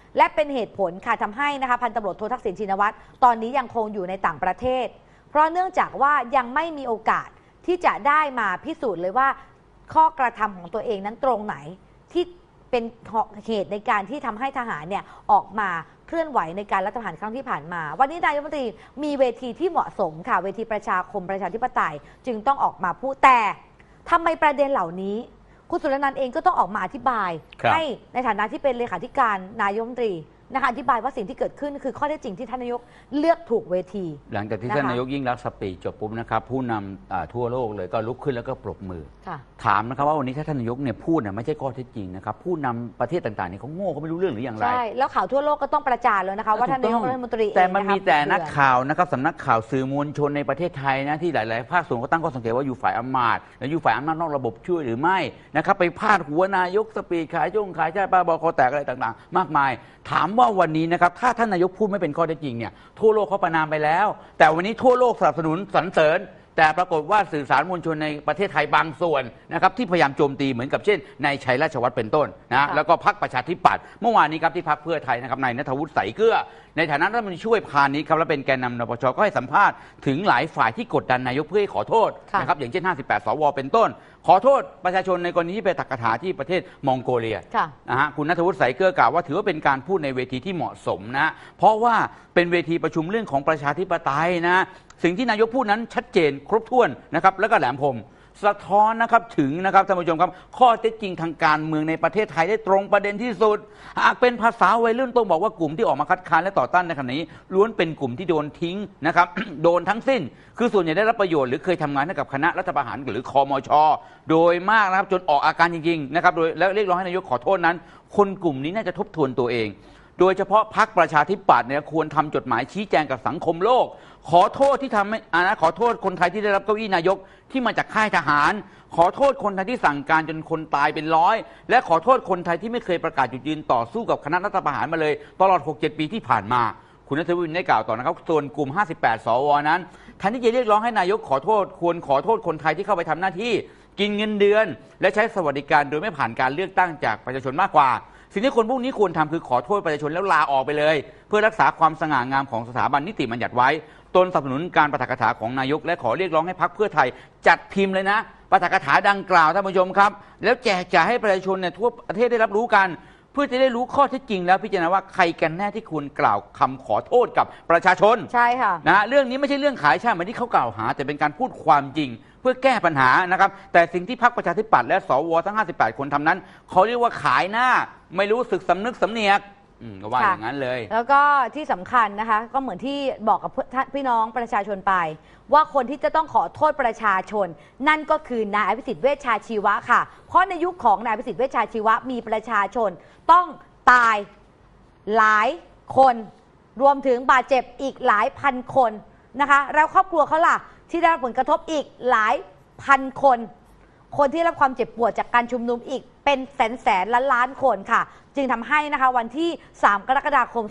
และเป็นเหตุผลค่ะทำให้นะคะพันตำรวจโททักษิณชินวัตรตอนนี้ยังคงอยู่ในต่างประเทศเพราะเนื่องจากว่ายังไม่มีโอกาสที่จะได้มาพิสูจน์เลยว่าข้อกระทำของตัวเองนั้นตรงไหนที่เป็นเหตุในการที่ทำให้ทหารเนี่ยออกมาเคลื่อนไหวในการรัฐประหารครั้งที่ผ่านมาวันนี้นายกรัฐมนตรีมีเวทีที่เหมาะสมค่ะเวทีประชาคมประชาธิปไตยจึงต้องออกมาพูดแต่ทำไมประเด็นเหล่านี้คุณสุรนันท์เองก็ต้องออกมาอธิบายให้ในฐานะที่เป็นเลขาธิการนายกรัฐมนตรีนะคะอธิบายว่าสิ่งที่เกิดขึ้นคือข้อเท็จจริงที่ท่านนายกเลือกถูกเวทีหลังจากที่ท่านนายกยิ่งรักษณ์สปีชจบปุ๊บนะครับผู้นำทั่วโลกเลยก็ลุกขึ้นแล้วก็ปรบมือถามนะครับว่าวันนี้ถ้าท่านนายกเนี่ยพูดเนี่ยไม่ใช่ข้อเท็จจริงนะครับผู้นำประเทศต่างๆนี่เขาโง่เขาไม่รู้เรื่องหรืออย่างไรใช่แล้วข่าวทั่วโลกก็ต้องประจานเลยนะคะว่าท่านนายกรัฐมนตรีแต่มันมีแต่นักข่าวนะครับสำนักข่าวสื่อมวลชนในประเทศไทยนะที่หลายๆภาคส่วนเขาตั้งข้อสังเกตว่าอยู่ฝ่ายอำมาตย์และอยู่ฝ่ายอำนาจนอกระบบช่วยหรือไม่นะครับไปพาดหัวนายกสปีชขายชาติบ้าบอคอแตกอะไรต่างๆมากมายถามว่าวันนี้นะครับถ้าท่านนายกพูดไม่เป็นข้อเท็จจริงเนี่ยทั่วโลกเขาประนามไปแล้วแต่วันนี้ทั่วโลกสนับสนุนสรรเสริญแต่ปรากฏว่าสื่อสารมวลชนในประเทศไทยบางส่วนนะครับที่พยายามโจมตีเหมือนกับเช่นนายชัยราชวัฒน์เป็นต้นนะแล้วก็พรรคประชาธิปัตย์เมื่อวานนี้ครับที่พรรคเพื่อไทยนะครับนายณัฐวุฒิ ใสเกลือในฐานะรัฐมนตรีช่วยพาณิชย์ครับและเป็นแกนนำนปชก็ให้สัมภาษณ์ถึงหลายฝ่ายที่กดดันนายกเพื่อให้ขอโทษนะครับอย่างเช่น58 สวเป็นต้นขอโทษประชาชนในกรณีที่ไปตักกถาที่ประเทศมองโกเลียนะฮะคุณณัฐวุฒิ ใสเกลือกล่าวว่าถือว่าเป็นการพูดในเวทีที่เหมาะสมนะเพราะว่าเป็นเวทีประชุมเรื่องของประชาธิปไตยนะสิ่งที่นายกพูดนั้นชัดเจนครบถ้วนนะครับแล้วก็แหลมคมสะท้อนนะครับถึงนะครับท่านผู้ชมครับข้อเท็จจริงทางการเมืองในประเทศไทยได้ตรงประเด็นที่สุดหากเป็นภาษาวัยรุ่นต้องบอกว่ากลุ่มที่ออกมาคัดค้านและต่อต้านในขณะนี้ล้วนเป็นกลุ่มที่โดนทิ้งนะครับ โดนทั้งสิ้นคือส่วนใหญ่ได้รับประโยชน์หรือเคยทำงานให้กับคณะรัฐประหารหรือคมช.โดยมากนะครับจนออกอาการจริงๆนะครับโดยแล้วเรียกร้องให้นายกขอโทษนั้นคนกลุ่มนี้น่าจะทบทวนตัวเองโดยเฉพาะพรรคประชาธิปัตย์เนี่ยควรทำจดหมายชี้แจงกับสังคมโลกขอโทษที่ทำให้ขอโทษคนไทยที่ได้รับเก้าอี้นายกที่มาจากค่ายทหารขอโทษคนไทยที่สั่งการจนคนตายเป็นร้อยและขอโทษคนไทยที่ไม่เคยประกาศจุดยืนต่อสู้กับคณะรัฐประหารมาเลยตลอด 6-7 ปีที่ผ่านมาคุณณัฐวุฒิได้กล่าวต่อนะครับส่วนกลุ่ม58 สวนั้นแทนที่จะเรียกร้องให้นายกขอโทษควรขอโทษคนไทยที่เข้าไปทำหน้าที่กินเงินเดือนและใช้สวัสดิการโดยไม่ผ่านการเลือกตั้งจากประชาชนมากกว่าสิ่งที่คนพวกนี้ควรทำคือขอโทษประชาชนแล้วลาออกไปเลยเพื่อรักษาความสง่างามของสถาบันนิติบัญญัติไว้ตนสนับสนุนการปาฐกถาของนายกและขอเรียกร้องให้พรรคเพื่อไทยจัดพิมพ์เลยนะปาฐกถาดังกล่าวท่านผู้ชมครับแล้วแจกจ่ายให้ประชาชนเนี่ยทั่วประเทศได้รับรู้กันเพื่อจะได้รู้ข้อเท็จจริงแล้วพิจารณาว่าใครกันแน่ที่ควรกล่าวคำขอโทษกับประชาชนใช่ค่ะนะเรื่องนี้ไม่ใช่เรื่องขายชาติเหมือนที่เขากล่าวหาแต่เป็นการพูดความจริงเพื่อแก้ปัญหานะครับแต่สิ่งที่พรรคประชาธิปัตย์และสวทั้ง58 คนทำนั้นเขาเรียกว่าขายหน้าไม่รู้สึกสำนึกสำเนียกก็ว่าอย่างนั้นเลยแล้วก็ที่สำคัญนะคะก็เหมือนที่บอกกับพี่น้องประชาชนไปว่าคนที่จะต้องขอโทษประชาชนนั่นก็คือนายอภิสิทธิ์เวชชาชีวะค่ะเพราะในยุคของนายอภิสิทธิ์เวชชาชีวะมีประชาชนต้องตายหลายคนรวมถึงบาดเจ็บอีกหลายพันคนนะคะแล้วครอบครัวเขาล่ะที่ได้รับผลกระทบอีกหลายพันคนคนที่รับความเจ็บปวดจากการชุมนุมอีกเป็นแสนล้านคนค่ะจึงทำให้นะคะวันที่3 กรกฎาคม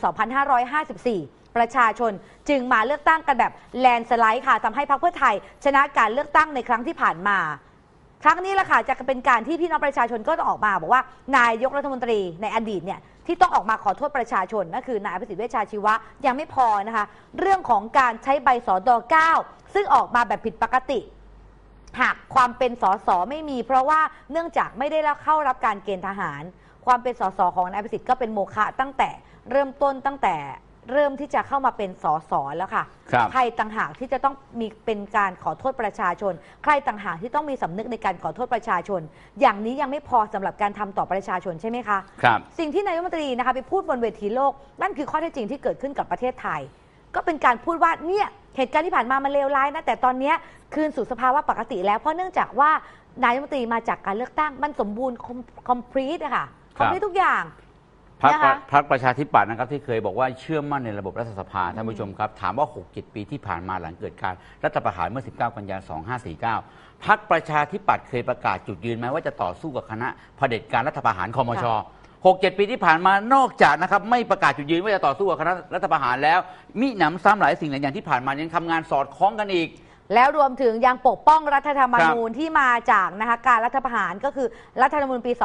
2554 ประชาชนจึงมาเลือกตั้งกันแบบแลนสไลด์ค่ะทำให้พรรคเพื่อไทยชนะการเลือกตั้งในครั้งที่ผ่านมาครั้งนี้แหละค่ะจะเป็นการที่พี่น้องประชาชนก็จะออกมาบอกว่านายกรัฐมนตรีในอดีตเนี่ยที่ต้องออกมาขอโทษประชาชนนั่นคือนายอภิสิทธิ์เวชชาชีวะยังไม่พอนะคะเรื่องของการใช้ใบสด.9 ซึ่งออกมาแบบผิดปกติหากความเป็นสสไม่มีเพราะว่าเนื่องจากไม่ได้เข้ารับการเกณฑ์ทหารความเป็นสสของนายอภิสิทธิ์ก็เป็นโมฆะตั้งแต่เริ่มต้นตั้งแต่เริ่มที่จะเข้ามาเป็นสสแล้วค่ะใครต่างหากที่จะต้องมีเป็นการขอโทษประชาชนใครต่างหากที่ต้องมีสำนึกในการขอโทษประชาชนอย่างนี้ยังไม่พอสำหรับการทำต่อประชาชนใช่ไหมคะครับสิ่งที่นายกรัฐมนตรีนะคะไปพูดบนเวทีโลกนั่นคือข้อเท็จจริงที่เกิดขึ้นกับประเทศไทยก็เป็นการพูดว่าเนี่ยเหตุการณ์ที่ผ่านมามันเลวร้ายนะแต่ตอนนี้คืนสู่สภาวะปกติแล้วเพราะเนื่องจากว่านายกรัฐมนตรีมาจากการเลือกตั้งมันสมบูรณ์คอมพลีทอะค่ะคอมพลีททุกอย่างพรรคประชาธิปัตย์นะครับที่เคยบอกว่าเชื่อมั่นในระบบรัฐสภาท่านผู้ชมครับถามว่า 6-7 ปีที่ผ่านมาหลังเกิดการรัฐประหารเมื่อ 19 กันยายน 2549 พรรคประชาธิปัตย์เคยประกาศจุดยืนไหมว่าจะต่อสู้กับคณะเผด็จการรัฐประหารคมช. 6-7 ปีที่ผ่านมานอกจากนะครับไม่ประกาศจุดยืนว่าจะต่อสู้กับคณะรัฐประหารแล้วมิหนำซ้ำหลายสิ่งหลายอย่างที่ผ่านมายังทำงานสอดคล้องกันอีกแล้วรวมถึงยังปกป้องรัฐธรรมนูญที่มาจากนะคะการรัฐประหารก็คือรัฐธรรมนูญปี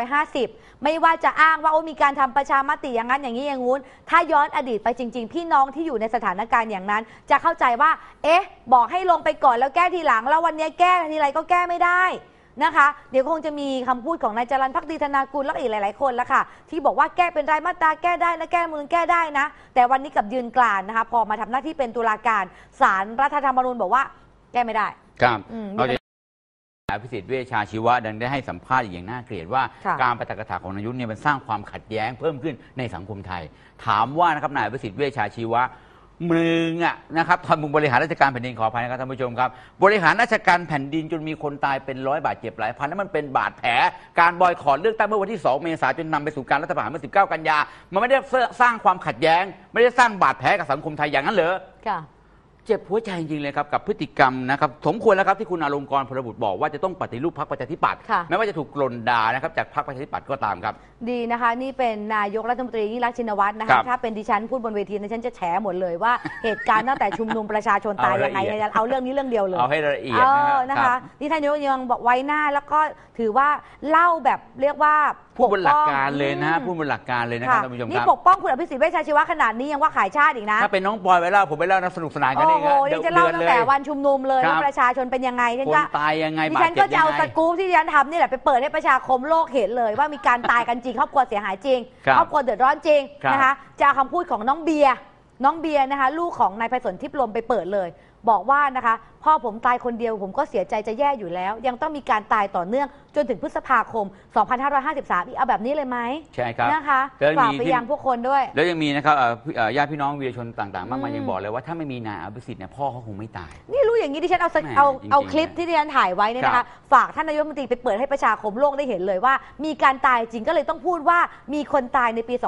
2550 ไม่ว่าจะอ้างว่ามีการทำประชามติอย่างนั้นอย่างนี้อย่างงู้นถ้าย้อนอดีตไปจริงๆพี่น้องที่อยู่ในสถานการณ์อย่างนั้นจะเข้าใจว่าบอกให้ลงไปก่อนแล้วแก้ทีหลังแล้ววันนี้แก้ทีไรก็แก้ไม่ได้นะคะเดี๋ยวคงจะมีคำพูดของนายจรัญภักดีธนากุลและอีกหลายๆคนแล้วค่ะที่บอกว่าแก้เป็นรายมาตราแก้ได้นะแก้มือแก้ได้นะแต่วันนี้กับยืนกรานนะคะพอมาทำหน้าที่เป็นตุลาการศาลรัฐธรรมนูญบอกว่าแก้ไม่ได้ครับนายพิสิทธิ์เวชชาชีวะดังได้ให้สัมภาษณ์อย่างน่าเกลียดว่าการปาฐกถาของนายกเนี่ยมันสร้างความขัดแย้งเพิ่มขึ้นในสังคมไทยถามว่านะครับนายพิสิทธิ์เวชชาชีวะมึงนะครับทำบริหารราชการแผ่นดินขออภัยนะครับท่านผู้ชมครับบริหารราชการแผ่นดินจนมีคนตายเป็นร้อยบาดเจ็บหลายพันแล้วมันเป็นบาดแผลการบอยคอตเลือกตั้งเมื่อวันที่2 เมษายนจนนำไปสู่การรัฐประหารเมื่อ19 กันยามันไม่ได้สร้างความขัดแย้งไม่ได้สร้างบาดแผลกับสังคมไทยอย่างนั้นเหรอเจ็บหัวใจจริงๆเลยครับกับพฤติกรรมนะครับสมควรแล้วครับที่คุณอลงกรณ์พลบุตรบอกว่าจะต้องปฏิรูปพรรคประชาธิปัตย์แม้ว่าจะถูกกลด่านะครับจากพรรคประชาธิปัตย์ก็ตามครับดีนะคะนี่เป็นนายกรัฐมนตรียิ่งรักษณ์ชินวัตรนะคะถ้าเป็นดิฉันพูดบนเวทีดิฉันจะแฉหมดเลยว่าเหตุการณ์ตั้งแต่ชุมนุมประชาชนตายยังไงเอาเรื่องนี้เรื่องเดียวเลยเอาให้ละเอียดนะคะนี่ท่านนายกยังบอกไว้หน้าแล้วก็ถือว่าเล่าแบบเรียกว่าพูดบนหลักการเลยนะพูดบนหลักการเลยนะครับท่านผู้ชมครับนี่ปกป้องคุณอภิสิทธิ์เวชชาชีวะขนาดนี้ยังว่าขายชาติอีกนะถ้าเป็นน้องปอยไปเล่าผมไปเล่านะสนุกสนานกันเองเดี๋ยวจะเล่าตั้งแต่วันชุมนุมเลยว่าประชาชนเป็นยังไงคนตายยังไงดิฉันก็จะเอาสกู๊ปที่ดิฉันทำนี่แหละไปเปิดให้ประชาคมโลกเห็นเลยว่ามีการตายกันจริงครอบครัวเสียหายจริงครอบครัวเดือดร้อนจริงนะคะจะเอาคำพูดของน้องเบียร์นะคะลูกของนายไพศาลทิพย์ลมไปเปิดเลยบอกว่านะคะพ่อผมตายคนเดียวผมก็เสียใจจะแย่อยู่แล้วยังต้องมีการตายต่อเนื่องจนถึงพฤษภาคม 2553อีกเอาแบบนี้เลยไหมใช่ครับนะคะฝากไปยังพวกคนด้วยแล้วยังมีนะครับญาติพี่น้องวีรชนต่างๆมากมายยังบอกเลยว่าถ้าไม่มีนายอภิสิทธิ์เนี่ยพ่อเขาคงไม่ตายนี่รู้อย่างนี้ดิฉันเอาคลิปที่ดิฉันถ่ายไว้เนี่ยนะคะฝากท่านนายกรัฐมนตรีไปเปิดให้ประชาคมโลกได้เห็นเลยว่ามีการตายจริงก็เลยต้องพูดว่ามีคนตายในปี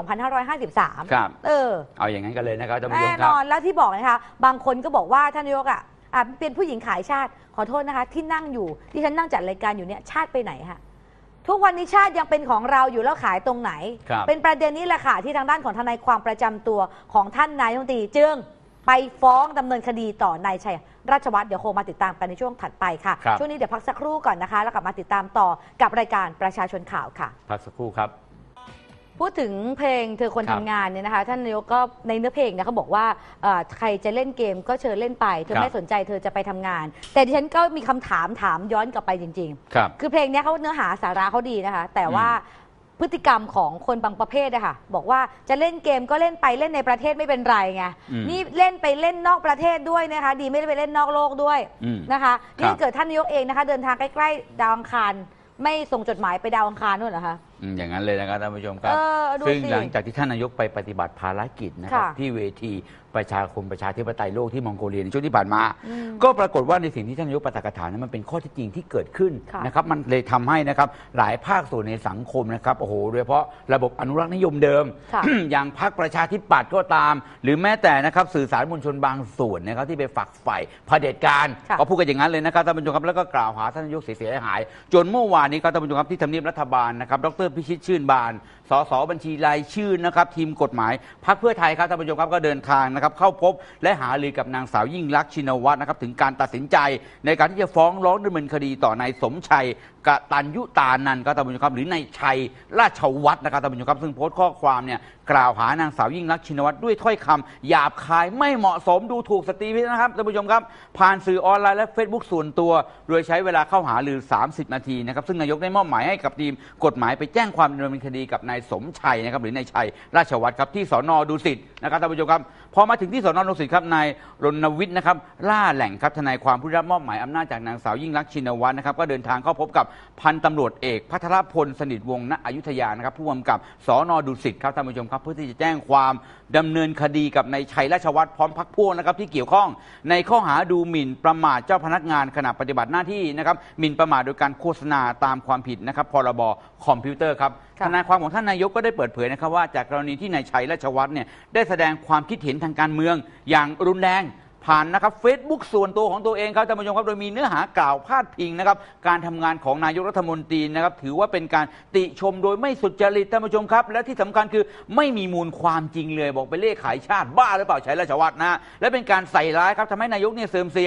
2553 ครับเอาอย่างนั้นกันเลยนะครับท่านผู้ชมครับแน่นอนแล้วที่บอกนะคะบางคนก็บอกว่าท่านนายกเป็นผู้หญิงขายชาติขอโทษนะคะที่นั่งอยู่ที่ฉันนั่งจัดรายการอยู่เนี่ยชาติไปไหนคะทุกวันนี้ชาติยังเป็นของเราอยู่แล้วขายตรงไหนเป็นประเด็นนี้แหละค่ะที่ทางด้านของทนายความประจำตัวของท่านนายกรัฐมนตรีจึงไปฟ้องดำเนินคดีต่อนายชัยราชวัฒน์เดี๋ยวคงมาติดตามกันในช่วงถัดไปค่ะช่วงนี้เดี๋ยวพักสักครู่ก่อนนะคะแล้วกลับมาติดตามต่อกับรายการประชาชนข่าวค่ะพักสักครู่ครับพูดถึงเพลงเธอคนทำงานเนี่ยนะคะท่านนายกก็ในเนื้อเพลงนะเขาบอกว่าใครจะเล่นเกมก็เชิญเล่นไปเธอไม่สนใจเธอจะไปทำงานแต่ดิฉันก็มีคำถามย้อนกลับไปจริงๆคือเพลงนี้เขาเนื้อหาสาระเขาดีนะคะแต่ว่าพฤติกรรมของคนบางประเภทนะคะบอกว่าจะเล่นเกมก็เล่นไปเล่นในประเทศไม่เป็นไรไงนี่เล่นไปเล่นนอกประเทศด้วยนะคะดีไม่ได้ไปเล่นนอกโลกด้วยนะคะนี่เกิดท่านนายกเองนะคะเดินทางใกล้ๆดาวอังคารไม่ส่งจดหมายไปดาวอังคารนู่นเหรอคะอย่างนั้นเลยนะครับท่านผู้ชมครับซึ่งหลังจากที่ท่านนายกไปปฏิบัติภารกิจนะครับที่เวทีประชาคมประชาธิปไตยโลกที่มองโกเลียในช่วงที่ผ่านมาก็ปรากฏว่าในสิ่งที่ท่านนายกปาฐกถานั้นมันเป็นข้อเท็จจริงที่เกิดขึ้นนะครับมันเลยทำให้นะครับหลายภาคส่วนในสังคมนะครับโอ้โหโดยเฉพาะระบบอนุรักษ์นิยมเดิมอย่างพรรคประชาธิปัตย์ก็ตามหรือแม้แต่นะครับสื่อสารมวลชนบางส่วนนะครับที่ไปฝักใฝ่เผด็จการก็พูดกันอย่างนั้นเลยนะครับท่านผู้ชมครับแล้วก็กล่าวหาท่านนายกเสียหายจนเมื่อวานนี้ครับท่านผู้ชมครับที่ทำเนียบรัฐบาลนะครับดร.พิชิตชื่นบานสสบัญชีรายชื่อนะครับทีมกฎหมายพรรคเพื่อไทยครับท่านผู้ชมครับก็เดินทางนะครับเข้าพบและหารือกับนางสาวยิ่งลักษณ์ชินวัตรนะครับถึงการตัดสินใจในการที่จะฟ้องร้องดำเนินคดีต่อนายสมชัยกตัญญูตานันท์ครับท่านผู้ชมครับหรือนายชัยราชวัฒน์นะครับท่านผู้ชมครับซึ่งโพสต์ข้อความเนี่ยกล่าวหานางสาวยิ่งลักษณ์ชินวัตรด้วยถ้อยคำหยาบคายไม่เหมาะสมดูถูกสตรีนะครับท่านผู้ชมครับผ่านสื่อออนไลน์และ Facebook ส่วนตัวโดยใช้เวลาเข้าหารือ30 นาทีนะครับซึ่งนายกได้มอบหมายให้กับทีมกฎหมายไปแจ้งความดำเนินคดีกับนายสมชัยนะครับหรือนายชัยราชวัฒน์ครับที่สน.ดุสิตนะครับท่านผู้ชมครับพอมาถึงที่สน.ดุสิตครับนายรณวิทย์นะครับล่าแหล่งครับทนายความผู้รับมอบหมายอำนาจจากนางสาวยิ่งลักษณ์ชินวัตรนะครับก็เดินทางเข้าพบกับพันตำรวจเอกภัทรพลสนิทวงศ์ณอยุธยานะครับผู้กำกับสน.ดุสิตครับท่านผู้ชมครับเพื่อที่จะแจ้งความดำเนินคดีกับนายชัยราชวัฒน์พร้อมพรรคพวกนะครับที่เกี่ยวข้องในข้อหาดูหมิ่นประมาทเจ้าพนักงานขณะปฏิบัติหน้าที่นะครับหมิ่นประมาทโดยการโฆษณาตามความผิดนะครับพรบคอมพิวเตอร์ครับทนายความของท่านนายกก็ได้เปิดเผยนะครับว่าจากกรณีที่นายชัยราชวัฒน์เนี่ยได้แสดงความคิดเห็นทางการเมืองอย่างรุนแรงผ่านนะครับ Facebook ส่วนตัวของตัวเองครับท่านผู้ชมครับโดยมีเนื้อหากล่าวพาดพิงนะครับการทำงานของนายกรัฐมนตรีนะครับถือว่าเป็นการติชมโดยไม่สุจริตท่านผู้ชมครับและที่สำคัญคือไม่มีมูลความจริงเลยบอกไปเล่ขายชาติบ้าหรือเปล่าชัยราชวัฒน์นะและเป็นการใส่ร้ายครับทำให้นายกเนี่ยเสื่อมเสีย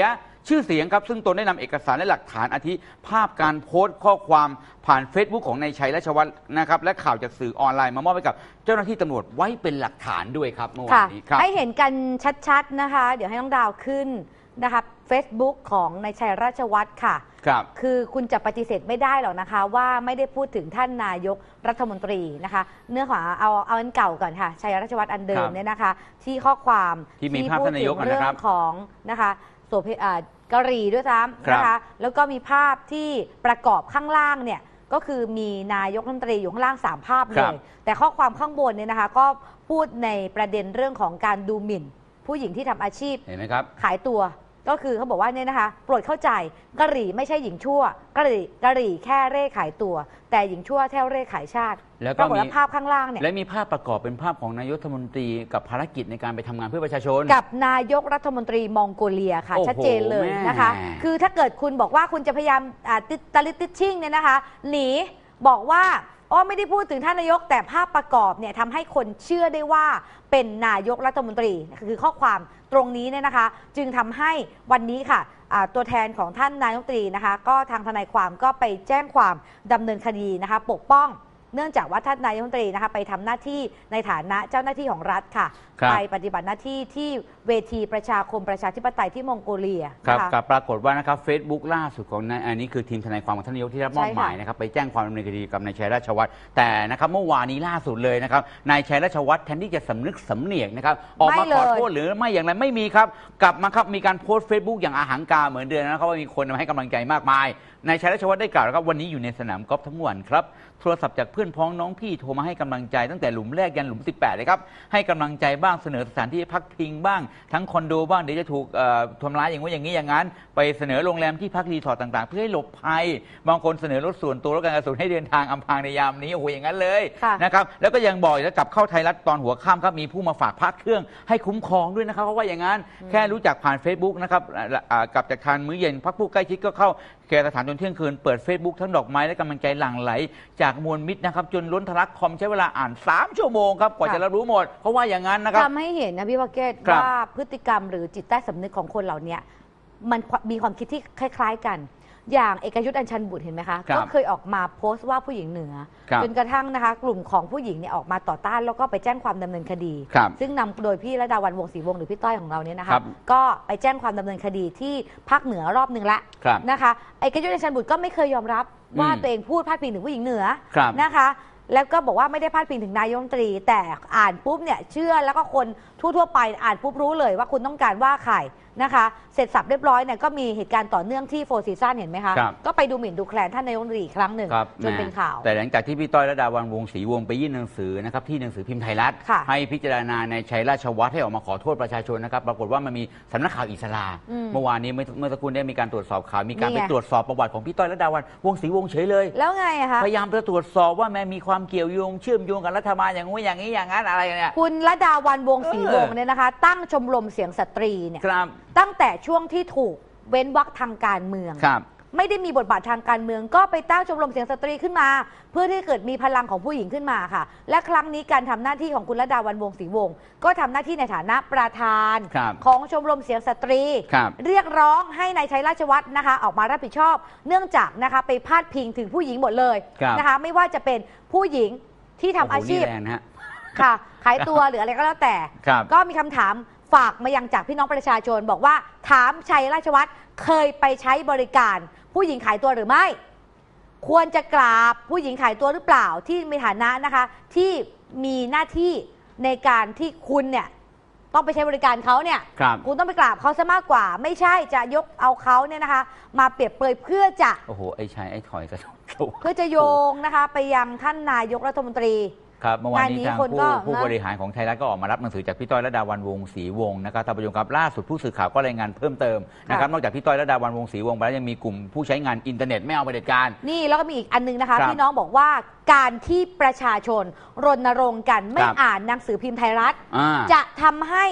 ชื่อเสียงครับซึ่งตนได้นำเอกสารและหลักฐานอาทิภาพการโพสต์ข้อความผ่าน Facebook ของนายชัยราชวัฒน์นะครับและข่าวจากสื่อออนไลน์มามอบให้กับเจ้าหน้าที่ตำรวจไว้เป็นหลักฐานด้วยครับเมื่อวานนี้ครับให้เห็นกันชัดๆนะคะเดี๋ยวให้น้องดาวขึ้นนะคะ Facebook ของนายชัยราชวัฒน์ค่ะคือคุณจะปฏิเสธไม่ได้หรอกนะคะว่าไม่ได้พูดถึงท่านนายกรัฐมนตรีนะคะเนื้อหาเอาอันเก่าก่อนค่ะชัยราชวัฒน์อันเดิมเนี่ยนะคะที่ข้อความที่มีภาพท่านนายกเรื่องของนะคะโสเภกะหรี่ด้วยซ้ำนะคะแล้วก็มีภาพที่ประกอบข้างล่างเนี่ยก็คือมีนายกรัฐมนตรีอยู่ข้างล่าง3ภาพเลยแต่ข้อความข้างบนเนี่ยนะคะก็พูดในประเด็นเรื่องของการดูหมิ่นผู้หญิงที่ทำอาชีพเห็นไหมครับขายตัวก็คือเขาบอกว่าเนี่ยนะคะโปรดเข้าใจกะหรี่ไม่ใช่หญิงชั่วกะหรี่แค่เร่ขายตัวแต่หญิงชั่วแท้เร่ขายชาติแล้วก็มีภาพข้างล่างเนี่ยและมีภาพประกอบเป็นภาพของนายกรัฐมนตรีกับภารกิจในการไปทำงานเพื่อประชาชนกับนายกรัฐมนตรีมองโกเลียค่ะชัดเจนเลยนะคะคือถ้าเกิดคุณบอกว่าคุณจะพยายามตะลิดติดชิ่งเนี่ยนะคะหนีบอกว่าไม่ได้พูดถึงท่านนายกแต่ภาพประกอบเนี่ยทำให้คนเชื่อได้ว่าเป็นนายกรัฐมนตรีคือข้อความตรงนี้เนี่ยนะคะจึงทำให้วันนี้ค่ะตัวแทนของท่านนายกรัฐมนตรีนะคะก็ทางทนายความก็ไปแจ้งความดำเนินคดีนะคะปกป้องเนื่องจากว่าท่านนายกรัฐมนตรีนะคะไปทำหน้าที่ในฐานะเจ้าหน้าที่ของรัฐค่ะไปปฏิบัติหน้าที่ที่เวทีประชาคมประชาธิปไตยที่มองโกเลียครับปรากฏว่านะครับ Facebook ล่าสุดของอันนี้คือทีมทนายความของท่านนายกที่รับมอบหมายนะครับไปแจ้งความดำเนินคดีกับนายชัยราชวัฒน์แต่นะครับเมื่อวานนี้ล่าสุดเลยนะครับนายชัยราชวัฒน์แทนที่จะสำนึกสำเนียกนะครับออกมาขอโทษหรือไม่อย่างไรไม่มีครับกลับมาครับมีการโพสต์ Facebook อย่างอาหังการเหมือนเดิมนะครับว่ามีคนมาให้กำลังใจมากมายนายชัยราชวัฒน์ได้กล่าวครับวันนี้อยู่ในสนามกอล์ฟทั้งวันครับโทรศัพท์จากเพื่อนพ้องน้องพี่โทรมาให้กำลังใจตั้งแต่หลุมแรกยันหลุม18เลยครับให้กำลังใจบ้างเสนอสถานที่พักพิงบ้างทั้งคอนโดบ้างเดี๋ยวจะถูกทำร้ายอย่างว่าอย่างนี้อย่างนั้นไปเสนอโรงแรมที่พักรีสอร์ทต่างๆเพื่อให้หลบภัยบางคนเสนอรถส่วนตัวรถการกระสุนให้เดินทางอำพรางในยามนี้โอ้โหอย่างนั้นเลยนะครับแล้วก็ยังบอกแล้วกลับเข้าไทยรัฐตอนหัวค่ำครับมีผู้มาฝากพักเครื่องให้คุ้มครองด้วยนะครับเพราะว่าอย่างนั้นแค่รู้จักผ่าน Facebook นะครับกลับจากทานมื้อเย็นพักผู้ใกล้ชิดก็เข้าแก่สถานจนเที่ยงคืนเปิด Facebook ทั้งดอกไม้และกำลังใจหลั่งไหลจากมวลมิตรนะครับจนล้นทะลักคอมใช้เวลาอ่าน3 ชั่วโมงครับกว่าจะรับรู้หมดเพราะว่าอย่างนั้นนะครับทำให้เห็นนะพี่ประเกศว่าพฤติกรรมหรือจิตใต้สำนึกของคนเหล่านี้มันมีความคิดที่คล้ายๆกันอย่างเอกยุทธ์อัญชันบุตรเห็นไหมคะก็เคยออกมาโพสต์ว่าผู้หญิงเหนือจนกระทั่งนะคะกลุ่มของผู้หญิงเนี่ยออกมาต่อต้านแล้วก็ไปแจ้งความดำเนินคดีซึ่งนำโดยพี่ระดาวันวงศ์ศรีวงศ์หรือพี่ต้อยของเราเนี่ยนะคะก็ไปแจ้งความดำเนินคดีที่ภาคเหนือรอบนึงละนะคะเอกยุทธ์อัญชันบุตรก็ไม่เคยยอมรับว่าตัวเองพูดพาดพิงถึงผู้หญิงเหนือนะคะแล้วก็บอกว่าไม่ได้พาดพิงถึงนายกรัฐมนตรีแต่อ่านปุ๊บเนี่ยเชื่อแล้วก็คนทั่วๆไปอ่านปุ๊บรู้เลยว่าคุณต้องการว่าใครนะคะเสร็จสับเรียบร้อยเนี่ยก็มีเหตุการณ์ต่อเนื่องที่โฟร์ซีซั่นเห็นไหมคะก็ไปดูหมิ่นดูแคลนท่านนายกรัฐมนตรีอีกครั้งหนึ่งจนเป็นข่าวแต่หลังจากที่พี่ต้อยระดาวันวงศ์ศรีวงศ์ไปยื่นหนังสือนะครับที่หนังสือพิมพ์ไทยรัฐให้พิจารณาในชัยราชวัฒน์ให้ออกมาขอโทษประชาชนนะครับปรากฏว่ามันมีสำนักข่าวอิสราเมื่อวานนี้เมื่อสักครู่ได้มีการตรวจสอบข่าวมีการไปตรวจสอบประวัติของพี่ต้อยระดาวันวงศ์ศรีวงศ์เฉยเลยแล้วไงอะคะพยายามจะตรวจสอบว่าแม้มีความเกี่ยวโยงเชื่อมโยงกับรัฐบาลอย่างงู้นอย่างนี้อย่างนั้นอะไรเนี่ยคุณระดาวันวงศ์ศรีวงศ์เนี่ยนะคะตั้งชมรมเสียงสตรีเนี่ยตั้งแต่ช่วงที่ถูกเว้นวรรคทางการเมืองไม่ได้มีบทบาททางการเมืองก็ไปตั้งชมรมเสียงสตรีขึ้นมาเพื่อที่เกิดมีพลังของผู้หญิงขึ้นมาค่ะและครั้งนี้การทำหน้าที่ของคุณระดาวันวงศ์ศรีวงศ์ก็ทำหน้าที่ในฐานะประธานของชมรมเสียงสตรีเรียกร้องให้นายชัยราชวัฒน์นะคะออกมารับผิดชอบเนื่องจากนะคะไปพาดพิงถึงผู้หญิงหมดเลยนะคะไม่ว่าจะเป็นผู้หญิงที่ทำอาชีพค่ะขายตัวหรืออะไรก็แล้วแต่ก็มีคำถามฝากมายังจากพี่น้องประชาชนบอกว่าถามชัยราชวัฒน์เคยไปใช้บริการผู้หญิงขายตัวหรือไม่ควรจะกราบผู้หญิงขายตัวหรือเปล่าที่มีฐานะนะคะที่มีหน้าที่ในการที่คุณเนี่ยต้องไปใช้บริการเขาเนี่ยคุณต้องไปกราบเขาซะมากกว่าไม่ใช่จะยกเอาเขาเนี่ยนะคะมาเปรียบเปรยเพื่อจะโอ้โหไอ้ชายไอ้ถอยกันเพื่อจะโยงนะคะไปยังท่านนายกรัฐมนตรีครับเมื่อวานนี้ทางผู้บริหารของไทยรัฐก็ออกมารับหนังสือจากพี่ต้อยระดาวันวงศ์ศรีวงศ์นะครับท่านผู้ชมครับล่าสุดผู้สื่อข่าวก็รายงานเพิ่มเติมนะครับนอกจากพี่ต้อยระดาวันวงศ์ศรีวงศ์ไปแล้วยังมีกลุ่มผู้ใช้งานอินเทอร์เน็ตไม่เอาเผด็จการนี่แล้วก็มีอีกอันนึงนะคะพี่น้องบอกว่าการที่ประชาชนรณรงค์กันไม่อ่านหนังสือพิมพ์ไทยรัฐจะทำให้ผ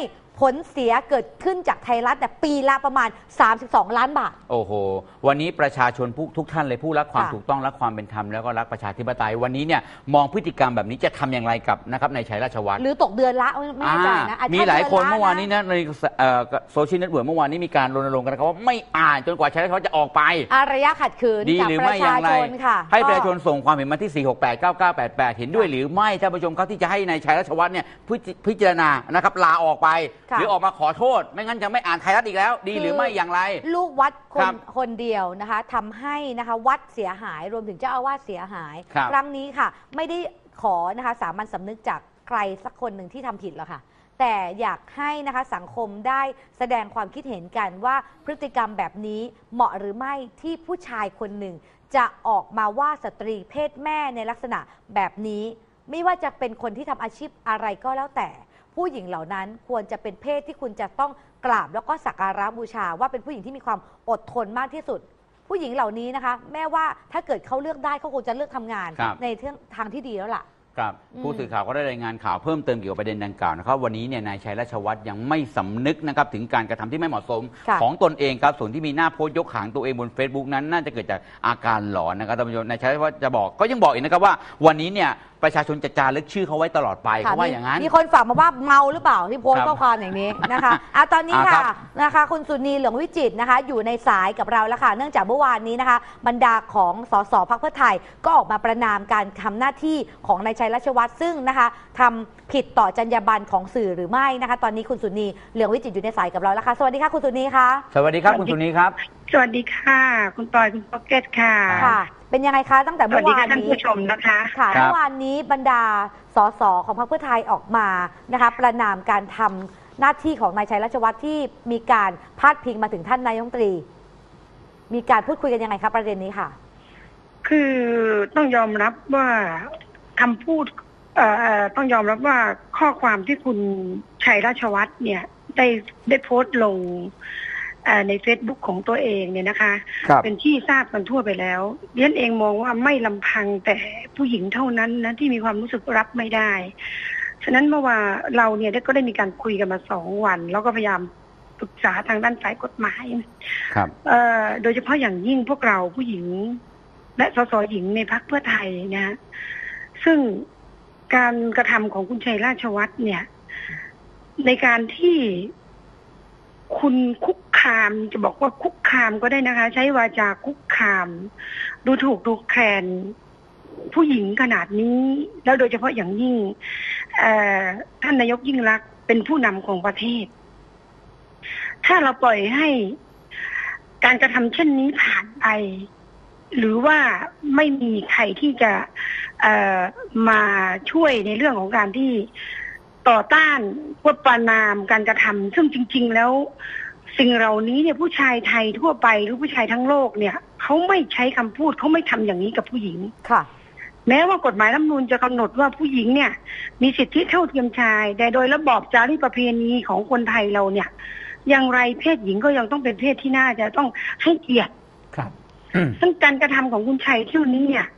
ผลเสียเกิดขึ้นจากไทยรัฐแต่ปีละประมาณ32 ล้านบาทโอ้โหวันนี้ประชาชนทุกท่านเลยผู้รักความค่ะถูกต้องรักความเป็นธรรมแล้วก็รักประชาธิปไตยวันนี้เนี่ยมองพฤติกรรมแบบนี้จะทำอย่างไรกับนะครับนายชัยราชวัฒน์หรือตกเดือนละไม่แน่ใจนะมีหลายคนเมื่อวานนี้นะในโซเชียลเน็ตเวิร์กเมื่อวานนี้มีการรณรงค์กันนะครับว่าไม่อ่านจนกว่าชัยราชวัฒน์จะออกไปอารยะขัดขืนจากประชาชนค่ะให้ประชาชนส่งความเห็นมาที่ 4689988 เห็นด้วยหรือไม่ท่านผู้ชมครับที่จะให้นายชัยราชวัฒน์เนี่ยพิจารณานะครับลาออกไปหรือออกมาขอโทษไม่งั้นจะไม่อ่านไทยรัฐอีกแล้วดีหรือไม่อย่างไรลูกวัดคนเดียวนะคะทำให้นะคะวัดเสียหายรวมถึงเจ้าอาวาสเสียหายครั้งนี้ค่ะไม่ได้ขอนะคะสามัญสำนึกจากใครสักคนหนึ่งที่ทำผิดหรอกค่ะแต่อยากให้นะคะสังคมได้แสดงความคิดเห็นกันว่าพฤติกรรมแบบนี้เหมาะหรือไม่ที่ผู้ชายคนหนึ่งจะออกมาว่าสตรีเพศแม่ในลักษณะแบบนี้ไม่ว่าจะเป็นคนที่ทำอาชีพอะไรก็แล้วแต่ผู้หญิงเหล่านั้นควรจะเป็นเพศที่คุณจะต้องกราบแล้วก็สักการะบูชาว่าเป็นผู้หญิงที่มีความอดทนมากที่สุดผู้หญิงเหล่านี้นะคะแม้ว่าถ้าเกิดเขาเลือกได้เขาคงจะเลือกทำงานในทางที่ดีแล้วล่ะครับผู้สื่อข่าวก็ได้รายงานข่าวเพิ่มเติมเกี่ยวกับประเด็นดังกล่าวนะครับวันนี้เนี่ยนายชัยราชวัฒน์ยังไม่สำนึกนะครับถึงการกระทำที่ไม่เหมาะสมของตนเองครับส่วนที่มีหน้าโพสต์ยกหางตัวเองบน Facebook นั้นน่าจะเกิดจากอาการหลอนนะครับท่านผู้ชมนายชัยราชวัฒน์จะบอกก็ยังบอกอีกนะครับว่าวันนี้เนี่ยประชาชนจะจารึกชื่อเขาไว้ตลอดไปเขาว่าอย่างนั้นมีคนฝากมาว่าเมาหรือเปล่าที่โพสต์ข้อความอย่างนี้นะคะตอนนี้ค่ะนะคะคุณสุนีเหลืองวิจิตรนะคะอยู่ในสายกับเราแล้วค่ะเนื่องจากเมื่อวานนี้นะคะบรรดาของสสพรรคเพื่อไทยก็ออกมาประณามการทำหน้าที่ของนายชัยราชวัฒน์ซึ่งนะคะทำผิดต่อจรรยาบรรณของสื่อหรือไม่นะคะตอนนี้คุณสุนีเหลืองวิจิตรอยู่ในสายกับเราแล้วค่ะสวัสดีค่ะคุณสุนีค่ะสวัสดีครับคุณสุนีครับสวัสดีค่ะคุณปอยคุณพ็อกเก็ตค่ะเป็นยังไงคะตั้งแต่เมื่อวานนี้ท่านผู้ชมนะคะค่ะเมื่อวานนี้บรรดาสสของพรรคเพื่อไทยออกมานะคะประณามการทำหน้าที่ของนายชัยราชวัฒน์ที่มีการพาดพิงมาถึงท่านนายกรัฐมนตรีมีการพูดคุยกันยังไงคะประเด็นนี้ค่ะคือต้องยอมรับว่าคำพูดต้องยอมรับว่าข้อความที่คุณชัยราชวัฒน์เนี่ยได้โพสต์ลงใน Facebook ของตัวเองเนี่ยนะคะเป็นที่ทราบกันทั่วไปแล้วเรียนเองมองว่าไม่ลำพังแต่ผู้หญิงเท่านั้นนะที่มีความรู้สึกรับไม่ได้ฉะนั้นเมื่อว่าเราเนี่ยก็ได้มีการคุยกันมา2 วันแล้วก็พยายามปรึกษาทางด้านฝ่ายกฎหมายครับโดยเฉพาะอย่างยิ่งพวกเราผู้หญิงและสสหญิงในพรรคเพื่อไทยนะซึ่งการกระทำของคุณชัยราชวัฒน์เนี่ยในการที่คุณคุกคามจะบอกว่าคุกคามก็ได้นะคะใช้วาจาคุกคามดูถูกดูแคลนผู้หญิงขนาดนี้แล้วโดยเฉพาะอย่างยิ่งท่านนายกยิ่งลักษณ์เป็นผู้นำของประเทศถ้าเราปล่อยให้การกระทำเช่นนี้ผ่านไปหรือว่าไม่มีใครที่จะมาช่วยในเรื่องของการที่ต่อต้านพวกประนามการกระทำซึ่งจริงๆแล้วสิ่งเหล่านี้เนี่ยผู้ชายไทยทั่วไปหรือผู้ชายทั้งโลกเนี่ยเขาไม่ใช้คำพูดเขาไม่ทำอย่างนี้กับผู้หญิงค่ะแม้ว่ากฎหมายรัฐธรรมนูญจะกำหนดว่าผู้หญิงเนี่ยมีสิทธิเท่าเทียมชายแต่โดยระบอบจารีตประเพณีของคนไทยเราเนี่ยอย่างไรเพศหญิงก็ยังต้องเป็นเพศที่น่าจะต้องให้เกียรติครับซึ่งการกระทำของคุณชัยเที่ยวนี้เนี่ย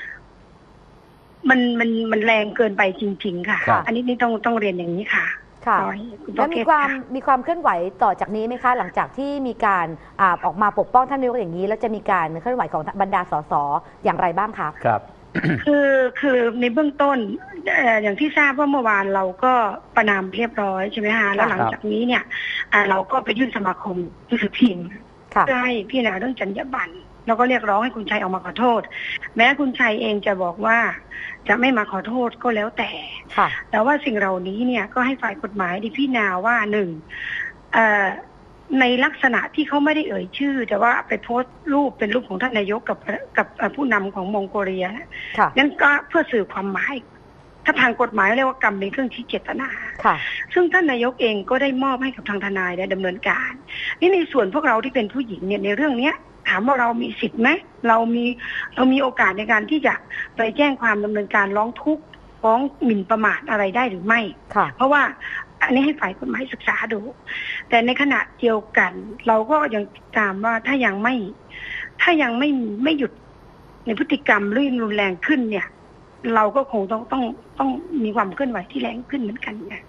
มันแรงเกินไปจริงๆค่ะอันนี้ต้องเรียนอย่างนี้ค่ะค่ะแล้วมีความเคลื่อนไหวต่อจากนี้ไหมคะหลังจากที่มีการออกมาปกป้องท่านนายกอย่างนี้แล้วจะมีการเคลื่อนไหวของบรรดาสสอย่างไรบ้างคะครับคือในเบื้องต้นอย่างที่ทราบว่าเมื่อวานเราก็ประนามเรียบร้อยใช่ไหมคะแล้วหลังจากนี้เนี่ยเราก็ไปยื่นสมาคมหนังสือพิมพ์เพื่อให้พิจารณาเรื่องจรรยาบรรณแล้วก็เรียกร้องให้คุณชัยออกมาขอโทษแม้คุณชัยเองจะบอกว่าจะไม่มาขอโทษก็แล้วแต่ว่าสิ่งเหล่านี้เนี่ยก็ให้ฝ่ายกฎหมายได้พิจารณาว่าในลักษณะที่เขาไม่ได้เอ่ยชื่อแต่ว่าไปโพสต์รูปเป็นรูปของท่านนายกกับผู้นำของมองโกเลียนั่นก็เพื่อสื่อความหมายถ้าทางกฎหมายเรียกว่ากรรมเป็นเครื่องชี้เจตนาซึ่งท่านนายกเองก็ได้มอบให้กับทางทนายได้ดำเนินการนี่ในส่วนพวกเราที่เป็นผู้หญิงเนี่ยในเรื่องเนี้ยถามว่าเรามีสิทธิ์ไหมเรามีโอกาสในการที่จะไปแจ้งความดำเนินการร้องทุกข์ฟ้องหมิ่นประมาทอะไรได้หรือไม่เพราะว่าอันนี้ให้ฝ่ายกฎหมายศึกษาดูแต่ในขณะเดียวกันเราก็ยังตามว่าถ้ายังไม่หยุดในพฤติกรรมรุนแรงขึ้นเนี่ยเราก็คงต้องมีความเคลื่อนไหวที่แรงขึ้นเหมือนกันนะ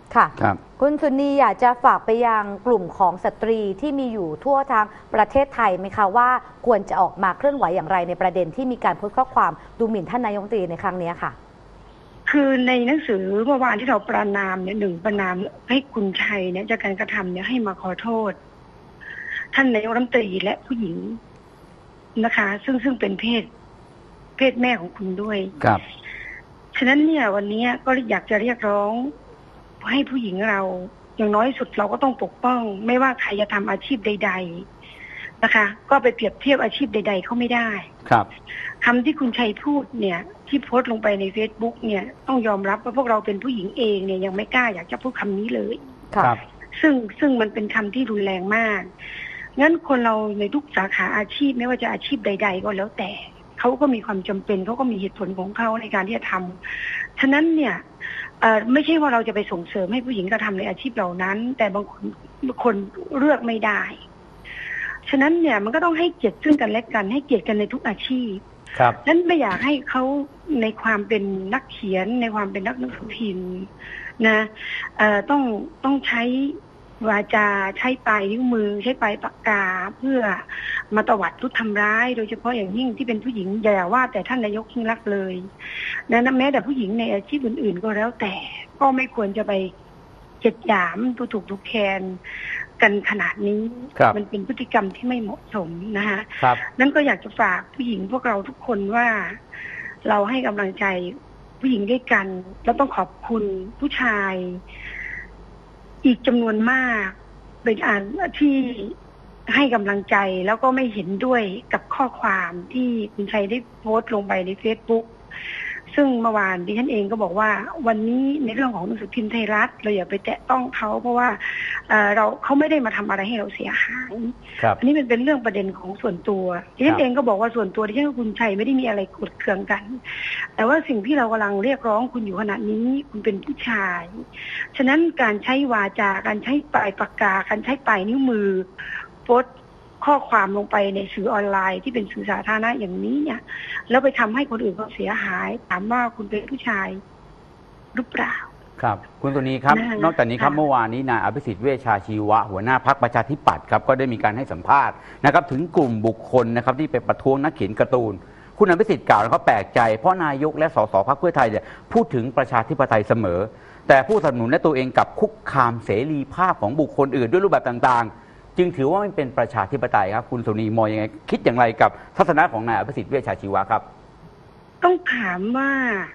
ค่ะครับคุณสุนีอยากจะฝากไปยังกลุ่มของสตรีที่มีอยู่ทั่วทั้งประเทศไทยไหมคะว่าควรจะออกมาเคลื่อนไหวอย่างไรในประเด็นที่มีการโพสต์ข้อความดูหมิ่นท่านนายกรัฐมนตรีในครั้งนี้ค่ะคือในหนังสือเมื่อวานที่เราประนามเนี่ยหนึ่งประนามให้คุณชัยเนี่ยจากการกระทำเนี่ยให้มาขอโทษ ท่านนายกรัฐมนตรีและผู้หญิงนะคะ ซึ่งเป็นเพศแม่ของคุณด้วยครับฉะนั้นเนี่ยวันนี้ก็อยากจะเรียกร้องให้ผู้หญิงเราอย่างน้อยสุดเราก็ต้องปกป้อง ไม่ว่าใครจะทำอาชีพใด ๆนะคะ ก็ไปเปรียบเทียบอาชีพใด ๆเขาไม่ได้ครับคำที่คุณชัยพูดเนี่ยที่โพสต์ลงไปใน Facebook เนี่ยต้องยอมรับว่าพวกเราเป็นผู้หญิงเองเนี่ยยังไม่กล้าอยากจะพูดคำนี้เลยครับซึ่งมันเป็นคำที่รุนแรงมากงั้นคนเราในทุกสาขาอาชีพไม่ว่าจะอาชีพใด ๆ ก็แล้วแต่เขาก็มีความจำเป็นเขาก็มีเหตุผลของเขาในการที่จะทำฉะนั้นเนี่ยไม่ใช่ว่าเราจะไปส่งเสริมให้ผู้หญิงกระทำในอาชีพเหล่านั้น แต่บางคนเลือกไม่ได้ฉะนั้นเนี่ยมันก็ต้องให้เกียรติซึ่งกันและกันให้เกียรติกันในทุกอาชีพครับนั้นไม่อยากให้เขาในความเป็นนักเขียนในความเป็นนักหนังสือพิมพ์นะต้องใช้วาจาใช้ปลายนิ้วมือใช้ปลายปากกาเพื่อมาตวัดทุบทำร้ายโดยเฉพาะอย่างยิ่งที่เป็นผู้หญิงอย่าว่าแต่ท่านนายกยิ่งลักษณ์เลยนะแม้แต่ผู้หญิงในอาชีพอื่นๆก็แล้วแต่ก็ไม่ควรจะไปเหยียดหยามดูถูกดูแคลนกันขนาดนี้มันเป็นพฤติกรรมที่ไม่เหมาะสมนะคะนั้นก็อยากจะฝากผู้หญิงพวกเราทุกคนว่าเราให้กำลังใจผู้หญิงด้วยกันแล้วต้องขอบคุณผู้ชายอีกจำนวนมากเป็นอันที่ให้กำลังใจแล้วก็ไม่เห็นด้วยกับข้อความที่คุณชัยได้โพสต์ลงไปใน Facebook ซึ่งเมื่อวานดิฉันเองก็บอกว่าวันนี้ในเรื่องของหนังสือพิมพ์ไทยรัฐเราอย่าไปแตะต้องเขาเพราะว่าเขาไม่ได้มาทำอะไรให้เราเสียหายอันนี้มันเป็นเรื่องประเด็นของส่วนตัวดิฉันเองก็บอกว่าส่วนตัวดิฉันกับคุณชัยไม่ได้มีอะไรกดเคืองกันแต่ว่าสิ่งที่เรากำลังเรียกร้องคุณอยู่ขณะนี้คุณเป็นผู้ชายฉะนั้นการใช้วาจาการใช้ปลายปากกาการใช้ปลายนิ้วมือโพสต์ข้อความลงไปในสื่อออนไลน์ที่เป็นสื่อสาธารณะอย่างนี้เนี่ยแล้วไปทำให้คนอื่นเขาเสียหายถามว่าคุณเป็นผู้ชายหรือเปล่าครับคุณตัวนี้ครับนอกจากนี้ครับเมื่อวานนี้นายอภิสิทธิ์เวชชาชีวะหัวหน้าพรรคประชาธิปัตย์ครับก็ได้มีการให้สัมภาษณ์นะครับถึงกลุ่มบุคคลนะครับที่ไปประท้วงนักเขียนการ์ตูนคุณอภิสิทธิ์กล่าวเขาแปลกใจเพราะนายกและสสพรรคเพื่อไทยเนี่ยพูดถึงประชาธิปไตยเสมอแต่ผู้สนับสนุนและตัวเองกับคุกคามเสรีภาพของบุคคลอื่นด้วยรูปแบบต่างๆจึงถือว่ามันเป็นประชาธิปไตยครับคุณสุนีมองยังไงคิดอย่างไรกับทัศนะของนายอภิสิทธิ์เวชชาชีวะครับต้องถามว่า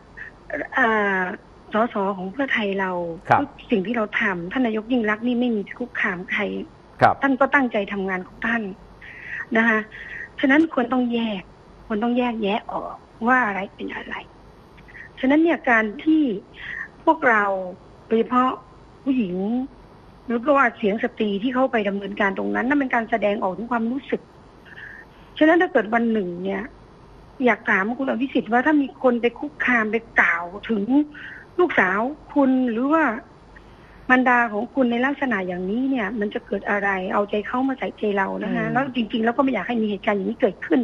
สสของเพื่อไทยเราสิ่งที่เราทำท่านนายกยิ่งลักษณ์นี่ไม่มีคุกคามใครท่านก็ตั้งใจทำงานของท่านนะคะฉะนั้นควรต้องแยกแยะออกว่าอะไรเป็นอะไรฉะนั้นเนี่ยการที่พวกเราโดยเฉพาะผู้หญิงหรือว่าเสียงสตรีที่เข้าไปดำเนินการตรงนั้นนั่นเป็นการแสดงออกถึงความรู้สึกฉะนั้นถ้าเกิดวันหนึ่งเนี่ยอยากถามคุณอภิสิทธิ์ว่าถ้ามีคนไปคุกคามไปกล่าวถึงลูกสาวคุณหรือว่ามารดาของคุณในลักษณะอย่างนี้เนี่ยมันจะเกิดอะไรเอาใจเข้ามาใส่ใจเรานะคะแล้วจริงๆแล้วก็ไม่อยากให้มีเหตุการณ์อย่างนี้เกิดขึ้น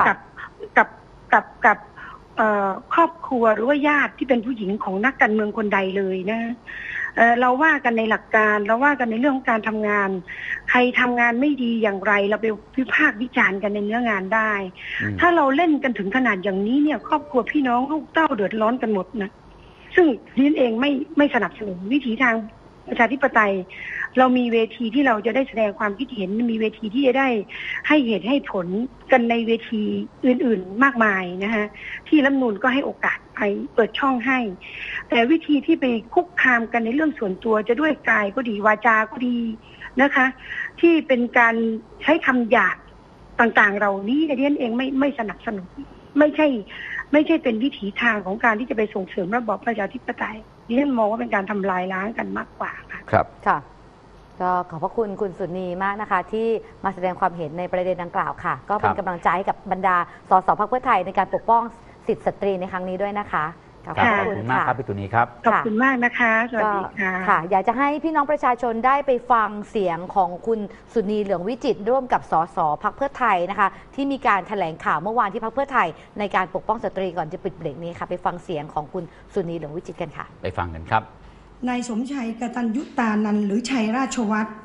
กับครอบครัวหรือว่าญาติที่เป็นผู้หญิงของนักการเมืองคนใดเลยนะเราว่ากันในหลักการเราว่ากันในเรื่องของการทำงานใครทำงานไม่ดีอย่างไรเราไปวิพากษ์วิจารณ์กันในเนื้องานได้ถ้าเราเล่นกันถึงขนาดอย่างนี้เนี่ยครอบครัวพี่น้องลูกเต้าเดือดร้อนกันหมดนะซึ่งดิฉันเองไม่สนับสนุนวิถีทางประชาธิปไตยเรามีเวทีที่เราจะได้แสดงความคิดเห็นมีเวทีที่จะได้ให้เหตุให้ผลกันในเวทีอื่นๆมากมายนะคะที่รัฐธรรมนูญก็ให้โอกาสไปเปิดช่องให้แต่วิธีที่ไปคุกคามกันในเรื่องส่วนตัวจะด้วยกายก็ดีวาจาก็ดีนะคะที่เป็นการใช้คำหยาบต่างๆเรานี้ดิฉันเองไม่สนับสนุนไม่ใช่เป็นวิถีทางของการที่จะไปส่งเสริมระบอบประชาธิปไตยดิฉันมองว่าเป็นการทำลายล้างกันมากกว่าค่ะครับค่ะก็ขอบพระคุณคุณสุนีมากนะคะที่มาแสดงความเห็นในประเด็นดังกล่าวค่ะก็เป็นกำลังใจให้กับบรรดาสสพรรคเพื่อไทยในการปกป้องสิทธิสตรีในครั้งนี้ด้วยนะคะขอบคุณมากครับพี่ตุนีครับขอบคุณมากนะคะสวัสดีค่ะอยากจะให้พี่น้องประชาชนได้ไปฟังเสียงของคุณสุนีเหลืองวิจิตรร่วมกับสสพรรคเพื่อไทยนะคะที่มีการแถลงข่าวเมื่อวานที่พรรคเพื่อไทยในการปกป้องสตรีก่อนจะปิดเบรกนี้ค่ะไปฟังเสียงของคุณสุนีเหลืองวิจิตรกันค่ะไปฟังกันครับนายสมชัยกตัญยุตานันท์หรือชัยราชวัฒน์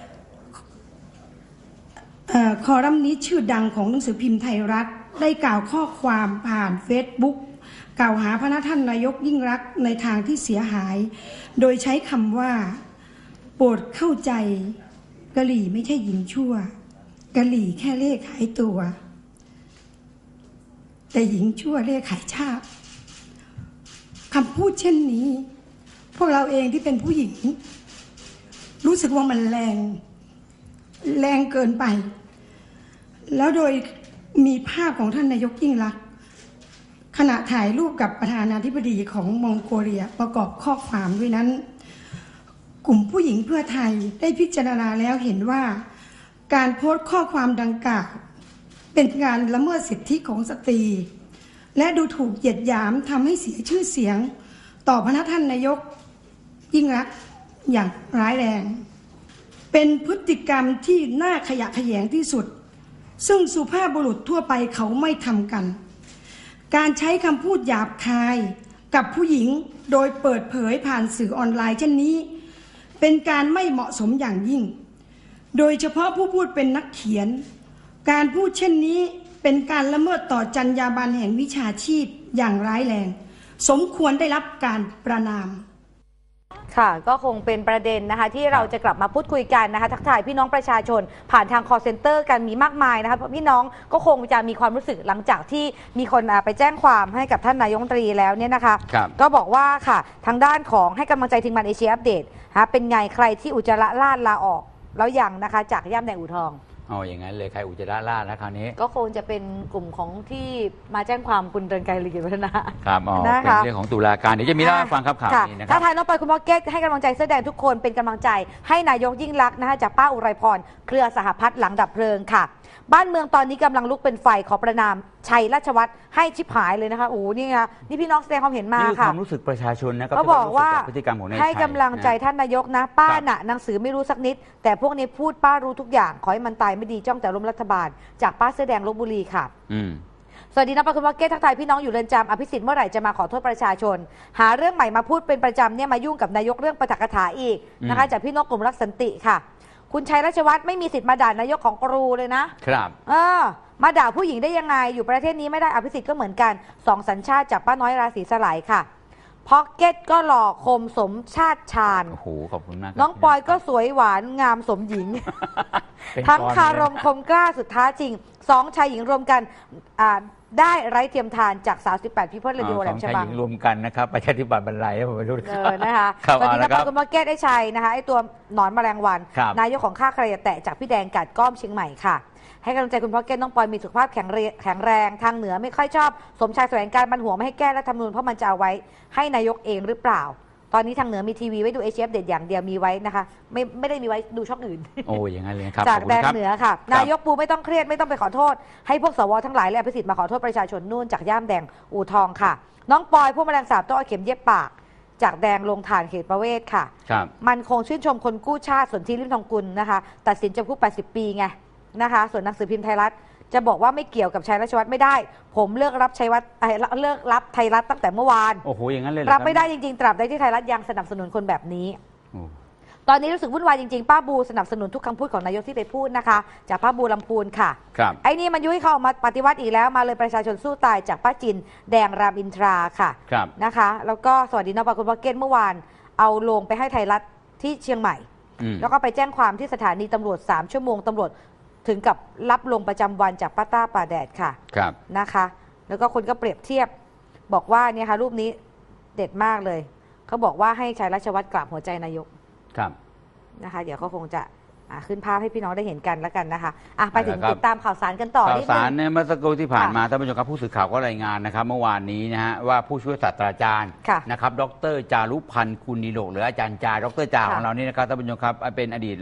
คอลัมนิสต์ชื่อดังของหนังสือพิมพ์ไทยรัฐได้กล่าวข้อความผ่านเฟซบุ๊กกล่าวหาพระท่านนายกยิ่งลักษณ์ในทางที่เสียหายโดยใช้คำว่าโปรดเข้าใจกะหรี่ไม่ใช่หญิงชั่วกะหรี่แค่เล่ขายตัวแต่หญิงชั่วเล่ขายชาติคำพูดเช่นนี้พวกเราเองที่เป็นผู้หญิงรู้สึกว่ามันแรงเกินไปแล้วโดยมีภาพของท่านนายกยิ่งลักษณ์ขณะถ่ายรูปกับประธานาธิบดีของมองโกเลียประกอบข้อความด้วยนั้นกลุ่มผู้หญิงเพื่อไทยได้พิจารณาแล้วเห็นว่าการโพสต์ข้อความดังกล่าวเป็นการละเมิดสิทธิของสตรีและดูถูกเหยียดหยามทำให้เสียชื่อเสียงต่อพระท่านนายกยิ่งลักษณ์อย่างร้ายแรงเป็นพฤติกรรมที่น่าขยะแขยงที่สุดซึ่งสุภาพบุรุษทั่วไปเขาไม่ทำกันการใช้คำพูดหยาบคายกับผู้หญิงโดยเปิดเผยผ่านสื่อออนไลน์เช่นนี้เป็นการไม่เหมาะสมอย่างยิ่งโดยเฉพาะผู้พูดเป็นนักเขียนการพูดเช่นนี้เป็นการละเมิดต่อจรรยาบรรณแห่งวิชาชีพอย่างร้ายแรงสมควรได้รับการประณามค่ะก็คงเป็นประเด็นนะคะที่เราจะกลับมาพูดคุยกันนะคะทักทายพี่น้องประชาชนผ่านทาง call center กันมีมากมายนะคะพี่น้องก็คงจะมีความรู้สึกหลังจากที่มีคนไปแจ้งความให้กับท่านนายกรัฐมนตรีแล้วเนี่ยนะคะก็บอกว่าค่ะทางด้านของให้กำลังใจทีมงานเอเชียอัปเดตเป็นไงใครที่อุจจาระราดลาออกแล้วยังนะคะจากย่ำแดงอู่ทองอย่างนั้นเลยใครอุจจาระราดแล้วคราวนี้ก็คงจะเป็นกลุ่มของที่มาแจ้งความคุณเรืองไกรลีกิจวัฒนะครับเป็นเรื่องของตุลาการเดี๋ยวจะมีเล่าให้ฟังครับข่าวนี้นะครับถ้าทายน้องไปคุณพ่อเกตให้กำลังใจเสื้อแดงทุกคนเป็นกำลังใจให้นายกยิ่งลักษณ์นะคะจากป้าอุไรพรเครือสหพัฒน์หลังดับเพลิงค่ะบ้านเมืองตอนนี้กำลังลุกเป็นไฟขอประนามชัยราชวัฒน์ให้ชิบหายเลยนะคะโอ้นี่ไงนี่พี่น้องแสดงความเห็นมาค่ะความรู้สึกประชาชนนะครับก็บอกว่าพฤติกรรมของนายชัยให้กำลังใจท่านนายกนะป้าน่ะหนังสือไม่รู้สักนิดแต่พวกนี้พูดป้ารู้ทุกอย่างขอให้มันตายไม่ดีจ้องแต่ล้มรัฐบาลจากป้าเสื้อแดงลพบุรีค่ะสวัสดีนะป้าคุณพ่อเกตทักทายพี่น้องอยู่เรือนจำอภิสิทธิ์เมื่อไหร่จะมาขอโทษประชาชนหาเรื่องใหม่มาพูดเป็นประจำเนี่ยมายุ่งกับนายกเรื่องปาฐกถาอีกนะคะจากพี่นกกลุ่มรักสันติค่ะคุณชัยราชวัฒน์ไม่มีสิทธิ์มาด่านายกของกรูเลยนะครับมาด่าผู้หญิงได้ยังไงอยู่ประเทศนี้ไม่ได้อภิสิทธิ์ก็เหมือนกันสองสัญชาติจากป้าน้อยราศีสลายค่ะพ็อกเก็ตก็หล่อคมสมชาติชาญโอ้โหขอบคุณมากน้องปอยก็สวยหวานงามสมหญิง ทั้งคารมคมกล้าสุดท้าจริงสองชายหญิงรวมกันได้ไร้เทียมทานจาก38พี่เพื่อนเรดิโอแหลมฉบังสองชายหญิงรวมกันนะครับประชาธิปัตย์บรรลัยผมไม่รู้นะคะตอนนี้นะคุณมาเก็ตไอ้ชัยนะคะไอ้ตัวหนอนแมลงวันนายกของข้าใครจะแตะจากพี่แดงกัดก้อมเชียงใหม่ค่ะให้กำลังใจคุณพ่อเก้น้องปอยมีสุขภาพแข็งแรงทางเหนือไม่ค่อยชอบสมชายแสวงการบันหัวไม่ให้แก้รัฐธรรมนูญเพราะมันจะเอาไว้ให้นายกเองหรือเปล่าตอนนี้ทางเหนือมีทีวีไว้ดูเอเชียอัปเดตอย่างเดียวมีไว้นะคะไม่ได้มีไว้ดูช่องอื่นอย่างนั้นเลยครับจากแดนเหนือค่ะนายกปูไม่ต้องเครียดไม่ต้องไปขอโทษให้พวกสวทั้งหลายและอภิสิทธิ์มาขอโทษประชาชนนู่นจากย่ามแดงอู่ทองค่ะน้องปอยผู้แมลงสาบต้องเอาเข็มเย็บปากจากแดงลงฐานเขตประเวศค่ะมันคงชื่นชมคนกู้ชาติสนธิริมทองกุลนะคะตัดสินจำคุก80 ปีไงนะคะส่วนหนังสือพิมพ์ไทยรัฐจะบอกว่าไม่เกี่ยวกับชัยราชวัฒน์ไม่ได้ผมเลิกรับไทยรัฐตั้งแต่เมื่อวานอย่างนั้นเลยรับไม่ได้จริงๆตราบใดที่ไทยรัฐยังสนับสนุนคนแบบนี้ตอนนี้รู้สึกวุ่นวายจริงๆป้าบูสนับสนุนทุกคำพูดของนายกที่ไปพูดนะคะจากป้าบูลำพูนค่ะไอ้นี่มันยุ้ยเขาออกมาปฏิวัติอีกแล้วมาเลยประชาชนสู้ตายจากป้าจินแดงรามอินทราค่ะนะคะแล้วก็สวัสดีน้องปาคุณพ่อเก้เมื่อวานเอาลงไปให้ไทยรัฐที่เชียงใหม่แล้วก็ไปแจ้งความที่สถานีตำรวจ3 ชั่วโมงตำรวจถึงกับรับลงประจำวันจากป้าต้าป่าแดดค่ะนะคะแล้วก็คนก็เปรียบเทียบบอกว่าเนี่ยค่ะรูปนี้เด็ดมากเลยเขาบอกว่าให้ชัยราชวัฒน์กราบหัวใจนายกนะคะเดี๋ยวเขาคงจะขึ้นภาพให้พี่น้องได้เห็นกันแล้วกันนะคะไปถึงติดตามข่าวสารกันต่อข่าวสารเนี่ยเมื่อสักครู่ที่ผ่านมาท่านผู้ชมครับผู้สื่อข่าวก็รายงานนะครับเมื่อวานนี้นะฮะว่าผู้ช่วยศาสตราจารย์นะครับดร.จารุพันธ์คุณนิโรธหรืออาจารย์จาดร.จาของเรานี่นะครับท่านผู้ชมครับเป็นอดีตรอง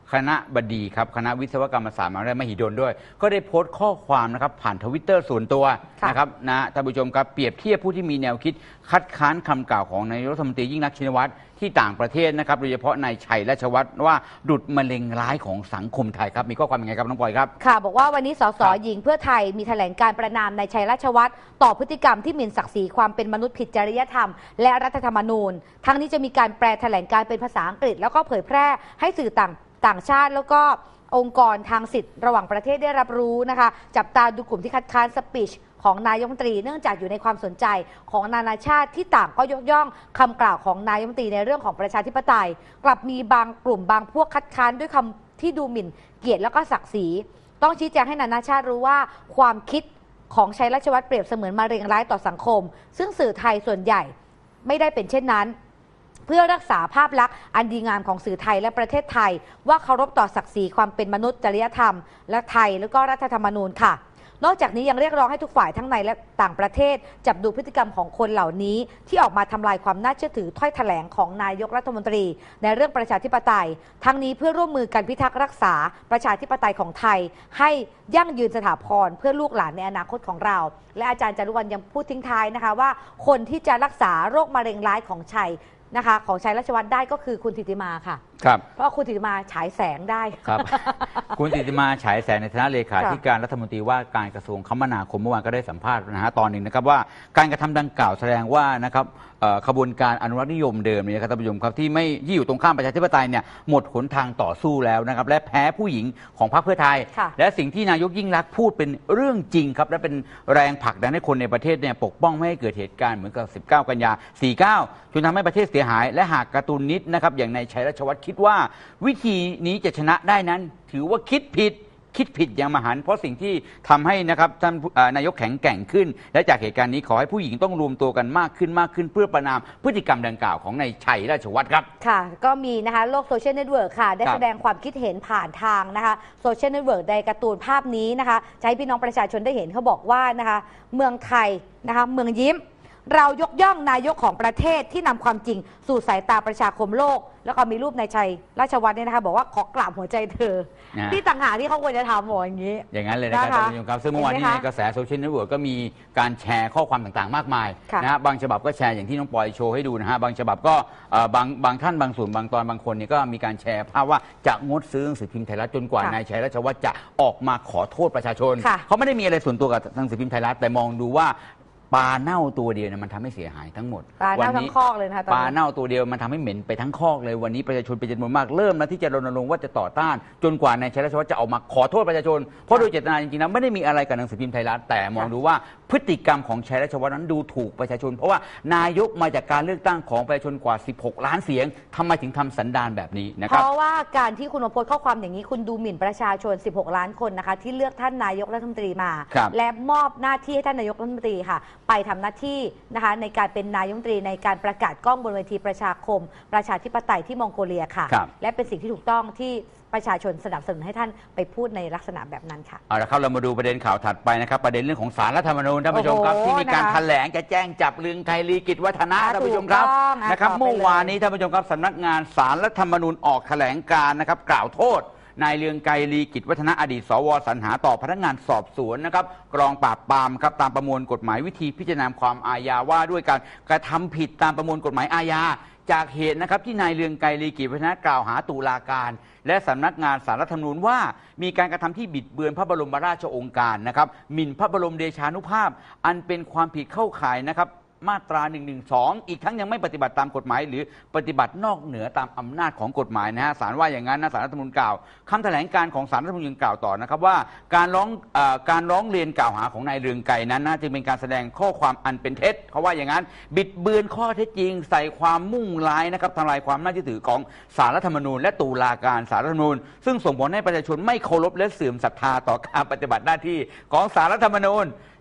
คณะบดีครับคณะวิศวกรรมศาสตร์มหาวิทยาลัยมหิดลด้วยก็ได้โพสต์ข้อความนะครับผ่านทวิตเตอร์ส่วนตัวนะครับนะท่านผู้ชมครับเปรียบเทียบผู้ที่มีแนวคิดคัดค้านคำกล่าวของนายกรัฐมนตรียิ่งรักษณ์ชินวัตรที่ต่างประเทศนะครับโดยเฉพาะนายชัยราชวัฒน์ว่าดุจมะเร็งร้ายของสังคมไทยครับมีข้อความยังไงครับน้องปอยครับค่ะบอกว่าวันนี้สสหญิงเพื่อไทยมีแถลงการประณามนายชัยราชวัฒน์ต่อพฤติกรรมที่หมิ่นศักดิ์ศรีความเป็นมนุษย์ผิดจริยธรรมและรัฐธรรมนูญทั้งนี้จะมีการแปลแถลงการเป็นภาษาอังกฤษแล้วก็เผยแพร่ให้สื่อต่างชาติแล้วก็องค์กรทางสิทธิ์ระหว่างประเทศได้รับรู้นะคะจับตาดูกลุ่มที่คัดค้านสปีชของนายกรัฐมนตรีเนื่องจากอยู่ในความสนใจของนานาชาติที่ต่างก็ยกย่องคำกล่าวของนายกรัฐมนตรีในเรื่องของประชาธิปไตยกลับมีบางกลุ่มบางพวกคัดค้านด้วยคำที่ดูหมิ่นเกียรติแล้วก็ศักดิ์ศรีต้องชี้แจงให้นานาชาติรู้ว่าความคิดของชัยราชวัฒน์เปรียบเสมือนมะเร็งร้ายต่อสังคมซึ่งสื่อไทยส่วนใหญ่ไม่ได้เป็นเช่นนั้นเพื่อรักษาภาพลักษณ์อันดีงามของสื่อไทยและประเทศไทยว่าเคารพต่อศักดิ์ศรีความเป็นมนุษย์จริยธรรมและไทยแล้วก็รัฐธรรมนูญค่ะนอกจากนี้ยังเรียกร้องให้ทุกฝ่ายทั้งในและต่างประเทศจับดูพฤติกรรมของคนเหล่านี้ที่ออกมาทำลายความน่าเชื่อถือถ้อยแถลงของนายกรัฐมนตรีในเรื่องประชาธิปไตยทั้งนี้เพื่อร่วมมือกันพิทักษ์รักษาประชาธิปไตยของไทยให้ยั่งยืนสถาพรเพื่อลูกหลานในอนาคตของเราและอาจารย์จารุวรรณยังพูดทิ้งท้ายนะคะว่าคนที่จะรักษาโรคมะเร็งร้ายของชัยนะคะของชัยราชวัฒน์ได้ก็คือคุณธิติมาค่ะครับเพราะคุณธิติมาฉายแสงได้ครับ คุณธิติมาฉายแสงในฐานะเลขาธิการรัฐมนตรีว่าการกระทรวงคมนาคมเมื่อวานก็ได้สัมภาษณ์นะฮะตอนหนึ่งนะครับว่าการกระทำดังกล่าวแสดงว่านะครับขบวนการอนุรักษ์นิยมเดิมเนี่ยครับท่านผู้ชมครับที่ไม่อยู่ตรงข้ามประชาธิปไตยเนี่ยหมดหนทางต่อสู้แล้วนะครับและแพ้ผู้หญิงของพรรคเพื่อไทยและสิ่งที่นายกยิ่งลักษณ์พูดเป็นเรื่องจริงครับและเป็นแรงผลักดันให้คนในประเทศเนี่ยปกป้องไม่ให้เกิดเหตุการณ์เหมือนกับ19 กันยา 49จนทำให้ประเทศเสียหายและหากการ์ตูนนิดนะครับอย่างนายชัยราชวัฒน์คิดว่าวิธีนี้จะชนะได้นั้นถือว่าคิดผิดอย่างมหันต์เพราะสิ่งที่ทำให้นะครับท่านนายกแข็งแกร่งขึ้นและจากเหตุการณ์นี้ขอให้ผู้หญิงต้องรวมตัวกันมากขึ้นเพื่อประณามพฤติกรรมดังกล่าวของนายชัยราชวัฒน์ครับค่ะก็มีนะคะโลกโซเชียลเน็ตเวิร์กค่ะได้แสดงความคิดเห็นผ่านทางนะคะโซเชียลเน็ตเวิร์กในการ์ตูนภาพนี้นะคะจะให้พี่น้องประชาชนได้เห็นเขาบอกว่านะคะเมืองไทยนะคะเมืองยิ้มเรายกย่องนายกของประเทศที่นำความจริงสู่สายตาประชาคมโลกแล้วก็มีรูปนายชัยราชวัฒน์เนี่ยนะคะบอกว่าขอกราบหัวใจเธอที่ต่างหากที่เขาควรจะทำอย่างนี้อย่างนั้นเลยนะครับท่านผู้ชมครับซึ่งเมื่อวานนี้ในกระแสโซเชียลเน็ตเวิร์กก็มีการแชร์ข้อความต่างๆมากมายนะฮะบางฉบับก็แชร์อย่างที่น้องปอยโชว์ให้ดูนะฮะบางฉบับก็บางท่านบางส่วนบางตอนบางคนเนี่ยก็มีการแชร์ภาพว่าจะงดซื้อหนังสือพิมพ์ไทยรัฐจนกว่านายชัยราชวัฒน์จะออกมาขอโทษประชาชนเขาไม่ได้มีอะไรส่วนตัวกับหนังสือพิมพ์ไทยรัฐแต่มองดูว่าปลาเน่าตัวเดียวเนี่ยมันทำให้เสียหายทั้งหมดปลาเน่าทั้งคอกเลยนะคะปลาเน่าตัวเดียวมันทำให้เหม็นไปทั้งคอกเลยวันนี้ประชาชนเป็นจำนวนมากเริ่มแล้วที่จะรณรงค์ว่าจะต่อต้านจนกว่านายชัยราชวัฒน์จะออกมาขอโทษประชาชนเพราะโดยเจตนาจริงๆแล้วไม่ได้มีอะไรกับหนังสือพิมพ์ไทยรัฐแต่มองดูว่าพฤติกรรมของชัยราชวัฒน์นั้นดูถูกประชาชนเพราะว่านายกมาจากการเลือกตั้งของประชาชนกว่า16 ล้านเสียงทำไมถึงทำสันดานแบบนี้นะครับเพราะว่าการที่คุณมาโพสต์ข้อความอย่างนี้คุณดูหมิ่นประชาชน16 ล้านคนนะคะที่เลือกท่านนายกรัฐมนตรีมาและมอบหน้าที่ให้ท่านนายกรัฐมนตรีค่ะไปทำหน้าที่นะคะในการเป็นนายกรัฐมนตรีในการประกาศกล้องบนเวทีประชาคมประชาธิปไตยที่มองโกเลียค่ะและเป็นสิ่งที่ถูกต้องที่ประชาชนสนับสนุนให้ท่านไปพูดในลักษณะแบบนั้นค่ะเอาละครับเรามาดูประเด็นข่าวถัดไปนะครับประเด็นเรื่องของศาลรัฐธรรมนูญท่านผู้ชมครับที่มีการแถลงจะแจ้งจับเรืองไกรลีกิจวัฒนะท่านผู้ชมครับนะครับเมื่อวานนี้ท่านผู้ชมครับสำนักงานศาลรัฐธรรมนูญออกแถลงการนะครับกล่าวโทษนายเรืองไกรลีกิจวัฒนะอดีตสวสรรหาต่อพนักงานสอบสวนนะครับกองปราบปรามครับตามประมวลกฎหมายวิธีพิจารณาความอาญาว่าด้วยการกระทำผิดตามประมวลกฎหมายอาญาจากเหตุนะครับที่นายเรืองไกรลีกิจวัฒนะกล่าวหาตุลาการและสำนักงานศาลรัฐธรรมนูญว่ามีการกระทำที่บิดเบือนพระบรมราชโองการนะครับหมิ่นพระบรมเดชานุภาพอันเป็นความผิดเข้าข่ายนะครับมาตรา112อีกทั้งยังไม่ปฏิบัติตามกฎหมายหรือปฏิบัตินอกเหนือตามอำนาจของกฎหมายนะฮะศาลว่าอย่างนั้นนะศาลรัฐธรรมนูญกล่าวคำแถลงการของศาลรัฐธรรมนูญกล่าวต่อนะครับว่าการร้องเรียนกล่าวหาของนายเรืองไกรนั้นนะจึงเป็นการแสดงข้อความอันเป็นเท็จเขาว่าอย่างนั้นบิดเบือนข้อเท็จจริงใส่ความมุ่งร้ายนะครับทำลายความน่าเชื่อถือของศาลรัฐธรรมนูญและตุลาการศาลรัฐธรรมนูญซึ่งส่งผลให้ประชาชนไม่เคารพและเสื่อมศรัทธาต่อการปฏิบัติหน้าที่ของศาลรัฐธรรมนูญ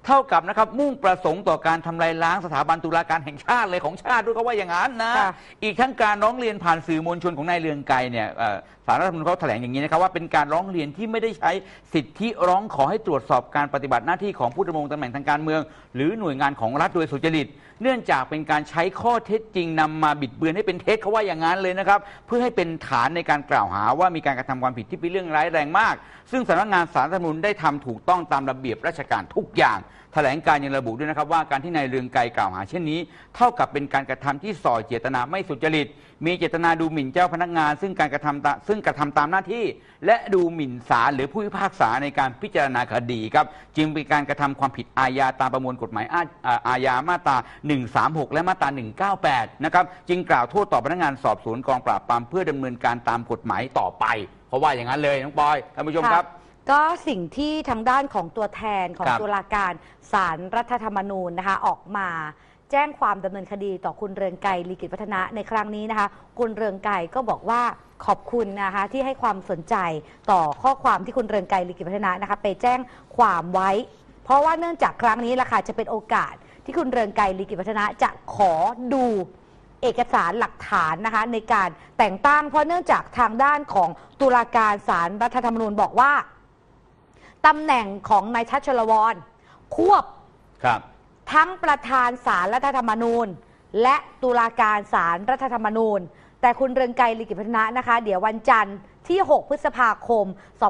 เท่ากับนะครับมุ่งประสงค์ต่อการทำลายล้างสถาบันตุลาการแห่งชาติเลยของชาติด้วยเขาว่าอย่างนั้นนะอีกทั้งการร้องเรียนผ่านสื่อมวลชนของนายเรืองไกรเนี่ยศาลรัฐธรรมนูญเขาแถลงอย่างนี้นะครับว่าเป็นการร้องเรียนที่ไม่ได้ใช้สิทธิร้องขอให้ตรวจสอบการปฏิบัติหน้าที่ของผู้ดำรงตำแหน่งทางการเมืองหรือหน่วยงานของรัฐโดยสุจริตเนื่องจากเป็นการใช้ข้อเท็จจริงนำมาบิดเบือนให้เป็นเท็จเขาว่าอย่างนั้นเลยนะครับเพื่อให้เป็นฐานในการกล่าวหาว่ามีการกระทำความผิดที่เป็นเรื่องร้ายแรงมากซึ่งสำนักงานศาลรัฐธรรมนูญได้ทำถูกต้องตามระเบียบราชการทุกอย่างแถลงการยังระบุด้วยนะครับว่าการที่นายเรืองไกรกล่าวหาเช่นนี้เท่ากับเป็นการกระทำที่ส่อเจตนาไม่สุจริตมีเจตนาดูหมิ่นเจ้าพนักงานซึ่งกระทำตามหน้าที่และดูหมิ่นศาลหรือผู้พิพากษาในการพิจารณาคดีครับจึงเป็นการกระทำความผิดอาญาตามประมวลกฎหมายอาญามาตรา136และมาตรา198นะครับจึงกล่าวโทษต่อพนักงานสอบสวนกองปราบปรามเพื่อดำเนินการตามกฎหมายต่อไปเพราะว่าอย่างนั้นเลยน้องปอยท่านผู้ชมครับก็สิ่งที่ทางด้านของตัวแทนของตุลาการศาลรัฐธรรมนูญนะคะออกมาแจ้งความดำเนินคดีต่อคุณเรืองไกรลีกิจวัฒนะในครั้งนี้นะคะคุณเรืองไกรก็บอกว่าขอบคุณนะคะที่ให้ความสนใจต่อข้อความที่คุณเรืองไกรลีกิจวัฒนะนะคะไปแจ้งความไว้เพราะว่าเนื่องจากครั้งนี้ล่ะค่ะจะเป็นโอกาสที่คุณเรืองไกรลีกิจวัฒนะจะขอดูเอกสารหลักฐานนะคะในการแต่งตั้งเพราะเนื่องจากทางด้านของตุลาการศาลรัฐธรรมนูญบอกว่าตำแหน่งของนายชัชวรควบทั้งประธานศาลรัฐธรรมนูญและตุลาการศาลรัฐธรรมนูญแต่คุณเรืองไกรลีกิจวัฒนะนะคะเดี๋ยววันจันทร์ที่6พฤษภาคม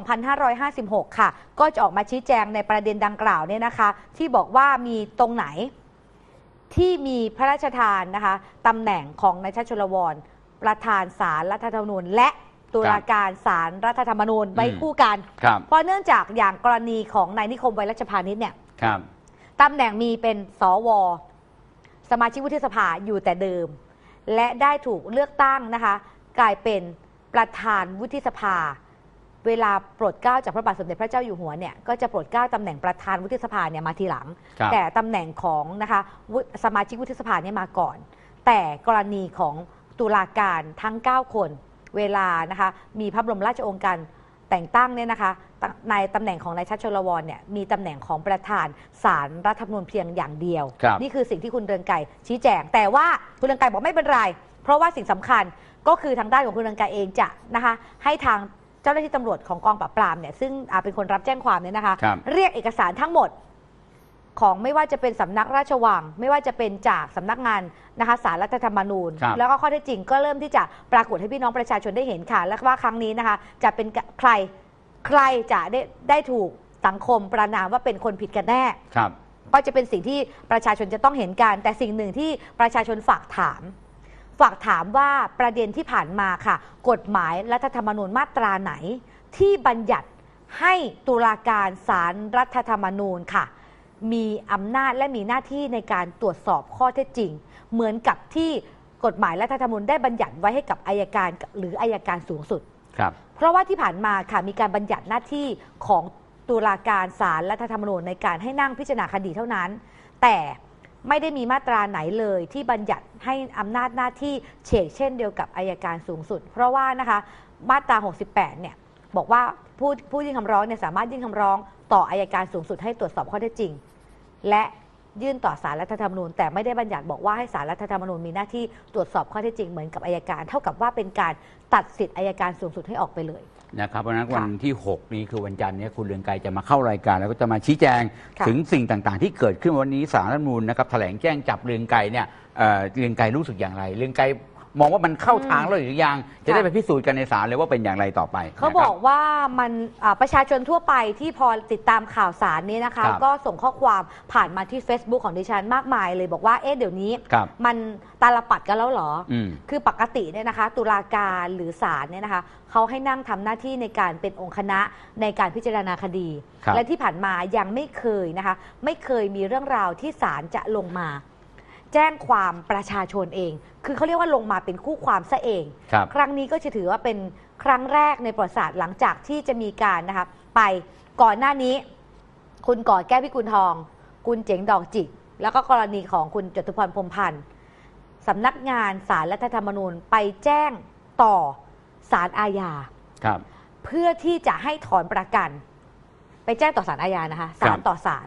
2556ค่ะก็จะออกมาชี้แจงในประเด็นดังกล่าวเนี่ยนะคะที่บอกว่ามีตรงไหนที่มีพระราชทานนะคะตำแหน่งของนายชัชวรประธานศาลรัฐธรรมนูญและตุลาการศาลรัฐธรรมนูญไว้คู่กันเพราะเนื่องจากอย่างกรณีของนายนิคมไวรัชพานิชเนี่ยตำแหน่งมีเป็นสวสมาชิกวุฒิสภาอยู่แต่เดิมและได้ถูกเลือกตั้งนะคะกลายเป็นประธานวุฒิสภาเวลาโปรดเกล้าจากพระบาทสมเด็จพระเจ้าอยู่หัวเนี่ยก็จะโปรดเกล้าตำแหน่งประธานวุฒิสภาเนี่ยมาทีหลังแต่ตำแหน่งของนะคะสมาชิกวุฒิสภาเนี่ยมาก่อนแต่กรณีของตุลาการทั้ง9คนเวลานะคะมีพระบรมราชโองการแต่งตั้งเนี่ยนะคะในตำแหน่งของนายชัชวรเนี่ยมีตำแหน่งของประธานศาลรัฐธรรมนูญเพียงอย่างเดียวนี่คือสิ่งที่คุณเรืองไกรชี้แจงแต่ว่าคุณเรืองไกรบอกไม่เป็นไรเพราะว่าสิ่งสำคัญก็คือทางด้านของคุณเรืองไกรเองจะนะคะให้ทางเจ้าหน้าที่ตำรวจของกองปราบปรามเนี่ยซึ่งเป็นคนรับแจ้งความเนี่ยนะคะเรียกเอกสารทั้งหมดของไม่ว่าจะเป็นสำนักราชวังไม่ว่าจะเป็นจากสำนักงานนะคะศาลรัฐธรรมนูญแล้วก็ข้อเท็จจริงก็เริ่มที่จะปรากฏให้พี่น้องประชาชนได้เห็นค่ะและว่าครั้งนี้นะคะจะเป็นใครจะได้ถูกสังคมประณามว่าเป็นคนผิดกันแน่ก็จะเป็นสิ่งที่ประชาชนจะต้องเห็นกันแต่สิ่งหนึ่งที่ประชาชนฝากถามว่าประเด็นที่ผ่านมาค่ะกฎหมายรัฐธรรมนูญมาตราไหนที่บัญญัติให้ตุลาการศาลรัฐธรรมนูญค่ะมีอำนาจและมีหน้าที่ในการตรวจสอบข้อเท็จจริงเหมือนกับที่กฎหมายรัฐธรรมนูญได้บัญญัติไว้ให้กับอัยการหรืออัยการสูงสุดเพราะว่าที่ผ่านมาค่ะมีการบัญญัติหน้าที่ของตุลาการศาลรัฐธรรมนูญในการให้นั่งพิจารณาคดีเท่านั้นแต่ไม่ได้มีมาตราไหนเลยที่บัญญัติให้อำนาจหน้าที่เฉกเช่นเดียวกับอัยการสูงสุดเพราะว่านะคะมาตรา68เนี่ยบอกว่าผู้ยื่นคำร้องเนี่ยสามารถยื่นคำร้องต่ออัยการสูงสุดให้ตรวจสอบข้อเท็จจริงและยื่นต่อศาลรัฐธรรมนูญแต่ไม่ได้บัญญัติบอกว่าให้ศาลรัฐธรรมนูญมีหน้าที่ตรวจสอบข้อเท็จจริงเหมือนกับอัยการเท่ากับว่าเป็นการตัดสิทธิ์อัยการสูงสุดให้ออกไปเลยนะครับเพราะฉะนั้นวันที่6นี้คือวันจันทร์นี้คุณเรืองไกรจะมาเข้ารายการแล้วก็จะมาชี้แจงถึงสิ่งต่างๆที่เกิดขึ้นวันนี้ศาลรัฐธรรมนูญนะครับแถลงแจ้งจับเรืองไกรเนี่ยเรืองไกรรู้สึกอย่างไรเรืองไกรมองว่ามันเข้าทางแล้วหรือยังจะได้ไปพิสูจน์กันในศาลเลยว่าเป็นอย่างไรต่อไปเขาบอกว่ามันประชาชนทั่วไปที่พอติดตามข่าวสารนี้นะคะก็ส่งข้อความผ่านมาที่ Facebook ของดิฉันมากมายเลยบอกว่าเดี๋ยวนี้มันตาลปัดกันแล้วเหรอคือปกติเนี่ยนะคะตุลาการหรือศาลเนี่ยนะคะเขาให้นั่งทำหน้าที่ในการเป็นองค์คณะในการพิจารณาคดีและที่ผ่านมายังไม่เคยนะคะไม่เคยมีเรื่องราวที่ศาลจะลงมาแจ้งความประชาชนเองคือเขาเรียกว่าลงมาเป็นคู่ความซะเองครั้งนี้ก็จะถือว่าเป็นครั้งแรกในประวัติศาสตร์หลังจากที่จะมีการนะคะไปก่อนหน้านี้คุณก่อแก้วพิกุลทองคุณเจ๋งดอกจิกแล้วก็กรณีของคุณจตุพรพรหมพันธ์สำนักงานศาลรัฐธรรมนูญไปแจ้งต่อศาลอาญาเพื่อที่จะให้ถอนประกันไปแจ้งต่อศาลอาญานะคะศาลต่อศาล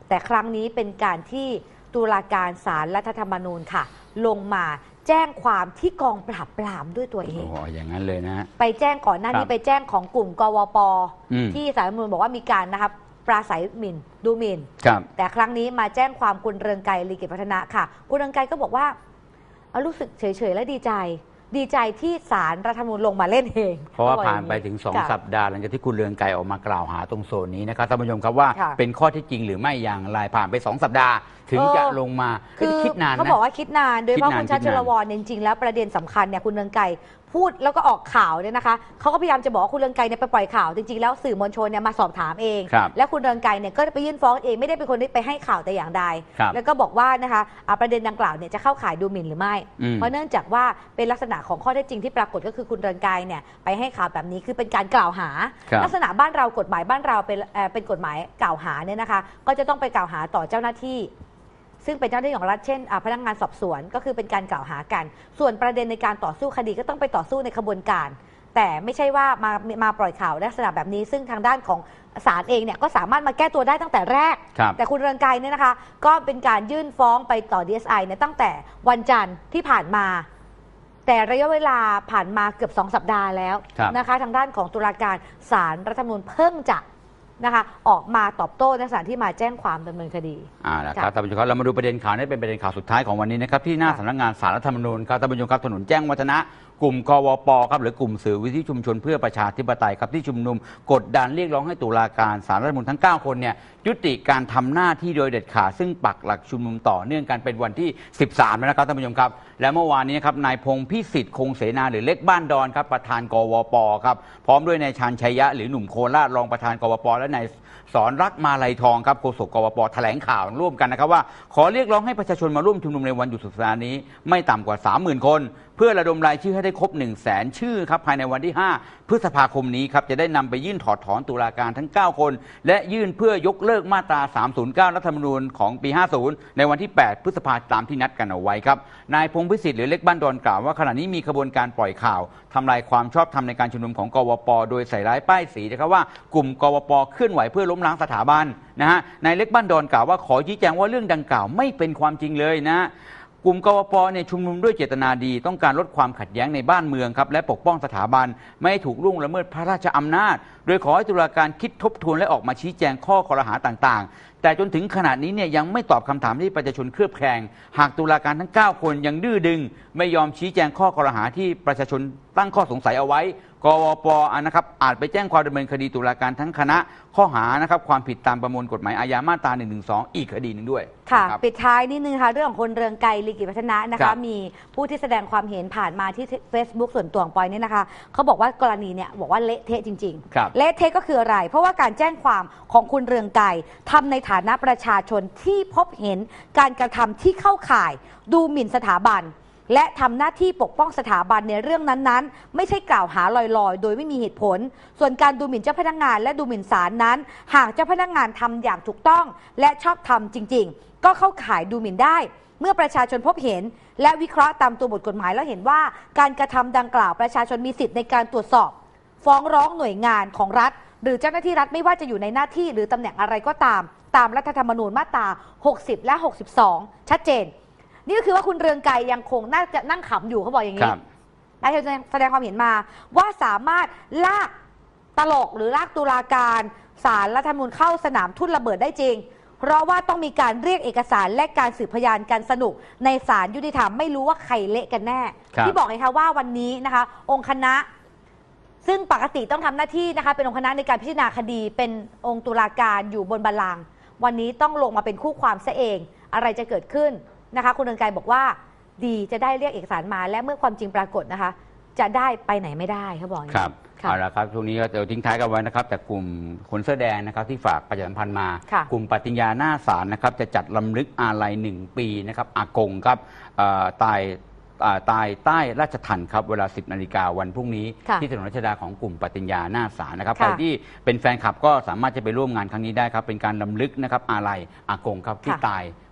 แต่ครั้งนี้เป็นการที่ตุลาการศาลรัฐธรรมนูญค่ะลงมาแจ้งความที่กองปราบปรามด้วยตัวเองโอ้อย่างนั้นเลยนะไปแจ้งก่อนหน้านี้ไปแจ้งของกลุ่มกวป.ที่ศาลรัฐธรรมนูญบอกว่ามีการนะครับปราศัยหมิ่นดูหมิ่นแต่ครั้งนี้มาแจ้งความคุณเรืองไกรลีกิจวัฒนะค่ะคุณเรืองไกรก็บอกว่ารู้สึกเฉยๆและดีใจที่ศาลรัฐธรรมนูญลงมาเล่นเองเพราะว่าผ่านไปถึง2 สัปดาห์หลังจากที่คุณเรืองไกรออกมากล่าวหาตรงโซนนี้นะครับท่านผู้ชมครับว่าเป็นข้อที่จริงหรือไม่อย่างไรผ่านไป2 สัปดาห์ถึงจะลงมาคือคิดนานนะเขาบอกว่าคิดนานโดยเฉพาะคุณชัชรวรจริงๆแล้วประเด็นสำคัญเนี่ยคุณเรืองไกรพูดแล้วก็ออกข่าวเนี่ยนะคะเขาก็พยายามจะบอกว่าคุณเรืองไกรเนี่ยไปปล่อยข่าวจริงๆแล้วสื่อมวลชนเนี่ยมาสอบถามเองและคุณเรืองไกรเนี่ยก็ไปยื่นฟ้องเองไม่ได้เป็นคนที่ไปให้ข่าวแต่อย่างใดแล้วก็บอกว่านะคะประเด็นดังกล่าวเนี่ยจะเข้าข่ายดูหมิ่นหรือไม่เพราะเนื่องจากว่าเป็นลักษณะของข้อเท็จจริงที่ปรากฏก็คือคุณเรืองไกรเนี่ยไปให้ข่าวแบบนี้คือเป็นการกล่าวหาลักษณะบ้านเรากฎหมายบ้านเราเป็นกฎหมายกล่าวหาเนี่ยนะคะก็จะต้องไปกล่าวหาต่อเจ้าหน้าที่ซึ่งเป็นเจ้าหน้าที่ของรัฐเช่นพนักงานสอบสวนก็คือเป็นการกล่าวหากันส่วนประเด็นในการต่อสู้คดีก็ต้องไปต่อสู้ในขบวนการแต่ไม่ใช่ว่ามาปล่อยข่าวลักษณะแบบนี้ซึ่งทางด้านของศาลเองเนี่ยก็สามารถมาแก้ตัวได้ตั้งแต่แรกแต่คุณเรืองไกรเนี่ยนะคะก็เป็นการยื่นฟ้องไปต่อ DSI เนี่ยตั้งแต่วันจันทร์ที่ผ่านมาแต่ระยะเวลาผ่านมาเกือบ2 สัปดาห์แล้วนะคะทางด้านของตุลาการศาลรัฐธรรมนูญเพิ่งจะนะคะออกมาตอบโต้ในศาลที่มาแจ้งความดำเนินคดีแล้วครับท่านผู้ชมครับเรามาดูประเด็นข่าวนี้เป็นประเด็นข่าวสุดท้ายของวันนี้นะครับที่หน้าสำนักงานศาลรัฐธรรมนูญครับท่านผู้ชมครับถนนแจ้งวัฒนะกลุ่มกวป.ครับหรือกลุ่มสื่อวิทยุชุมชนเพื่อประชาธิปไตยครับที่ชุมนุมกดดันเรียกร้องให้ตุลาการศาลรัฐธรรมนูญทั้ง9 คนเนี่ยยุติการทำหน้าที่โดยเด็ดขาดซึ่งปักหลักชุมนุมต่อเนื่องกันเป็นวันที่13แล้วนะครับท่านผู้ชมครับและเมื่อวานนี้ครับนายพงษ์พิสิทธิ์คงเสนาหรือเล็กบ้านดอนครับประธานกวป.ครับพร้อมด้วยนายชาญชัยยะหรือหนุ่มโคราชรองประธานกวป.และนายสอนรักมาลัยทองครับโฆษกกวป.แถลงข่าวร่วมกันนะครับว่าขอเรียกร้องให้ประชาชนมาร่วมชุมนุมในวันหยุดสุดสัปดาห์นี้ไม่ต่ำกว่า 30,000 คนเพื่อระดมรายชื่อให้ได้ครบ 100,000 ชื่อครับภายในวันที่5 พฤษภาคมนี้ครับจะได้นำไปยื่นถอดถอนตุลาการทั้ง9 คนและยื่นเพื่อยกเลิกมาตรา309รัฐธรรมนูญของปี50ในวันที่8 พฤษภาคมตามที่นัดกันเอาไว้ครับนายพงษ์พิสิทธิ์หรือเล็กบ้านดอนกล่าวว่าขณะนี้มีขบวนการปล่อยข่าวทำลายความชอบธรรมในการชุมนุมของกวป.โดยใส่ร้ายป้ายสีนะครับว่ากลุ่มกวป.เคลื่อนไหวเพื่อล้มล้างสถาบันนะฮะนายเล็กบ้านดอนกล่าวว่าขอชี้แจงว่าเรื่องดังกล่าวไม่เป็นความจริงเลยนะกลุ่มกวป.เนี่ยชุมนุมด้วยเจตนาดีต้องการลดความขัดแย้งในบ้านเมืองครับและปกป้องสถาบันไม่ให้ถูกล่วงละเมิดพระราชอำนาจโดยขอให้ตุลาการคิดทบทวนและออกมาชี้แจงข้อคอรหาต่างๆแต่จนถึงขณะนี้เนี่ยยังไม่ตอบคำถามที่ประชาชนเคลือบแคลงหากตุลาการทั้ง9 คนยังดื้อดึงไม่ยอมชี้แจงข้อคอรหาที่ประชาชนตั้งข้อสงสัยเอาไว้กวป.นะครับอาจไปแจ้งความดำเนินคดีตุลาการทั้งคณะข้อหานะครับความผิดตามประมวลกฎหมายอาญามาตรา112อีกคดีหนึ่งด้วยค่ะปิดท้ายนิดนึงค่ะเรื่องของคนเรืองไกรลีกิจวัฒนะนะคะมีผู้ที่แสดงความเห็นผ่านมาที่ Facebook ส่วนตัวของปอยเนี่ยนะคะเขาบอกว่ากรณีเนี่ยบอกว่าเละเทะจริงๆเละเทะก็คืออะไรเพราะว่าการแจ้งความของคุณเรืองไกรทำในฐานะประชาชนที่พบเห็นการกระทำที่เข้าข่ายดูหมิ่นสถาบันและทำหน้าที่ปกป้องสถาบันในเรื่องนั้นๆไม่ใช่กล่าวหาลอยๆโดยไม่มีเหตุผลส่วนการดูหมิ่นเจ้าพนักงานและดูหมิ่นศาลนั้นหากเจ้าพนักงานทำอย่างถูกต้องและชอบธรรมจริงๆก็เข้าข่ายดูหมิ่นได้เมื่อประชาชนพบเห็นและวิเคราะห์ตามตัวบทกฎหมายแล้วเห็นว่าการกระทำดังกล่าวประชาชนมีสิทธิ์ในการตรวจสอบฟ้องร้องหน่วยงานของรัฐหรือเจ้าหน้าที่รัฐไม่ว่าจะอยู่ในหน้าที่หรือตำแหน่งอะไรก็ตามรัฐธรรมนูญมาตรา60และ62ชัดเจนนี่ก็คือว่าคุณเรืองไกรยังคงน่าจะนั่งขำอยู่เขาบอกอย่างนี้นายแสดงความเห็นมาว่าสามารถลากตลกหรือลากตุลาการศาลรัฐธรรมนูญเข้าสนามทุ่นระเบิดได้จริงเพราะว่าต้องมีการเรียกเอกสารและการสืบพยานกันสนุกในศาลยุติธรรมไม่รู้ว่าใครเละกันแน่ที่บอกไงคะว่าวันนี้นะคะองค์คณะซึ่งปกติต้องทำหน้าที่นะคะเป็นองค์คณะในการพิจารณาคดีเป็นองค์ตุลาการอยู่บนบัลลังก์วันนี้ต้องลงมาเป็นคู่ความซะเองอะไรจะเกิดขึ้นนะคะคุณเรืองไกรบอกว่าดีจะได้เรียกเอกสารมาและเมื่อความจริงปรากฏนะคะจะได้ไปไหนไม่ได้เขาบอกอย่างนี้เอาละครับช่วงนี้ก็จะทิ้งท้ายกันไว้นะครับแต่กลุ่มคนเสื้อแดงนะครับที่ฝากประชาสัมพันธ์มากลุ่มปฏิญญาหน้าศาลนะครับจะจัดรำลึกอาลัย1 ปีนะครับอากงครับตายใต้ราชทัณฑ์ครับเวลา 10 นาฬิกาวันพรุ่งนี้ที่ถนนรัชดาของกลุ่มปฏิญญาหน้าศาลนะครับใครที่เป็นแฟนคลับก็สามารถจะไปร่วมงานครั้งนี้ได้ครับเป็นการรำลึกนะครับอาลัยอากงครับที่ตาย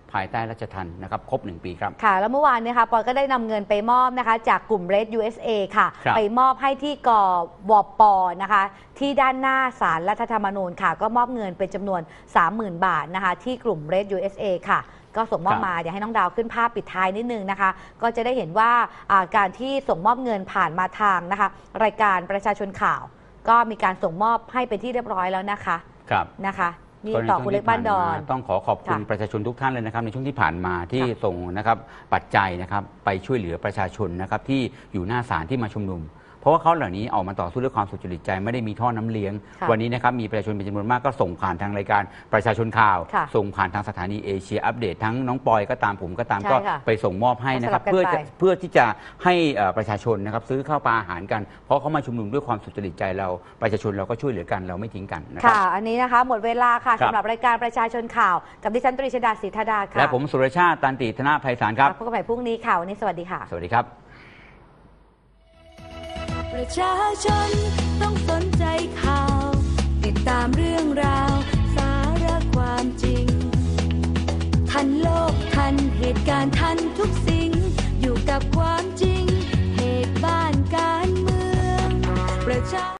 ภายใต้ราชทัณฑ์นะครับครบ1 ปีครับค่ะแล้วเมื่อวานเนี่ยค่ะปอยก็ได้นำเงินไปมอบนะคะจากกลุ่ม Red USA ค่ะครับไปมอบให้ที่กวปนะคะที่ด้านหน้าศาลรัฐธรรมนูญค่ะก็มอบเงินเป็นจำนวน 30,000 บาทนะคะที่กลุ่ม Red USA ค่ะก็ส่งมอบมาอยากให้น้องดาวขึ้นภาพปิดท้ายนิดนึงนะคะก็จะได้เห็นว่าการที่ส่งมอบเงินผ่านมาทางนะคะรายการประชาชนข่าวก็มีการส่งมอบให้เป็นที่เรียบร้อยแล้วนะคะครับนะคะนี่ต่อคุณเล็กบ้านดอนต้องขอบคุณค่ะประชาชนทุกท่านเลยนะครับในช่วงที่ผ่านมาที่ส่งนะครับปัจจัยนะครับไปช่วยเหลือประชาชนนะครับที่อยู่หน้าศาลที่มาชุมนุม เพราะว่าเขาเหล่านี้ออกมาต่อสู้ด้วยความสุจริตใจไม่ได้มีท่อน้ำเลี้ยงค่ะวันนี้นะครับมีประชาชนเป็นจำนวนมากก็ส่งผ่านทางรายการประชาชนข่าวค่ะส่งผ่านทางสถานีเอเชียอัปเดตทั้งน้องปอยก็ตามผมก็ตามใช่ก็ค่ะไปส่งมอบให้นะครับสลับกันไปเพื่อที่จะให้ประชาชนนะครับซื้อข้าวปลาอาหารกัน เพราะเขามาชุมนุมด้วยความสุจริตใจเราประชาชนเราก็ช่วยเหลือกันเราไม่ทิ้งกันนะครับค่ะ อันนี้นะคะหมดเวลาค่ะครับสำหรับรายการประชาชนข่าว กับดิฉันตรีชดาศรีธดาค่ะและผมสุรชาติตันติธนภัยสารครับพบกันใหม่พรุ่งนี้ค่ะ วันนี้สวัสดีค่ะสวัสดีครับประชาชนต้องสนใจข่าว ติดตามเรื่องราว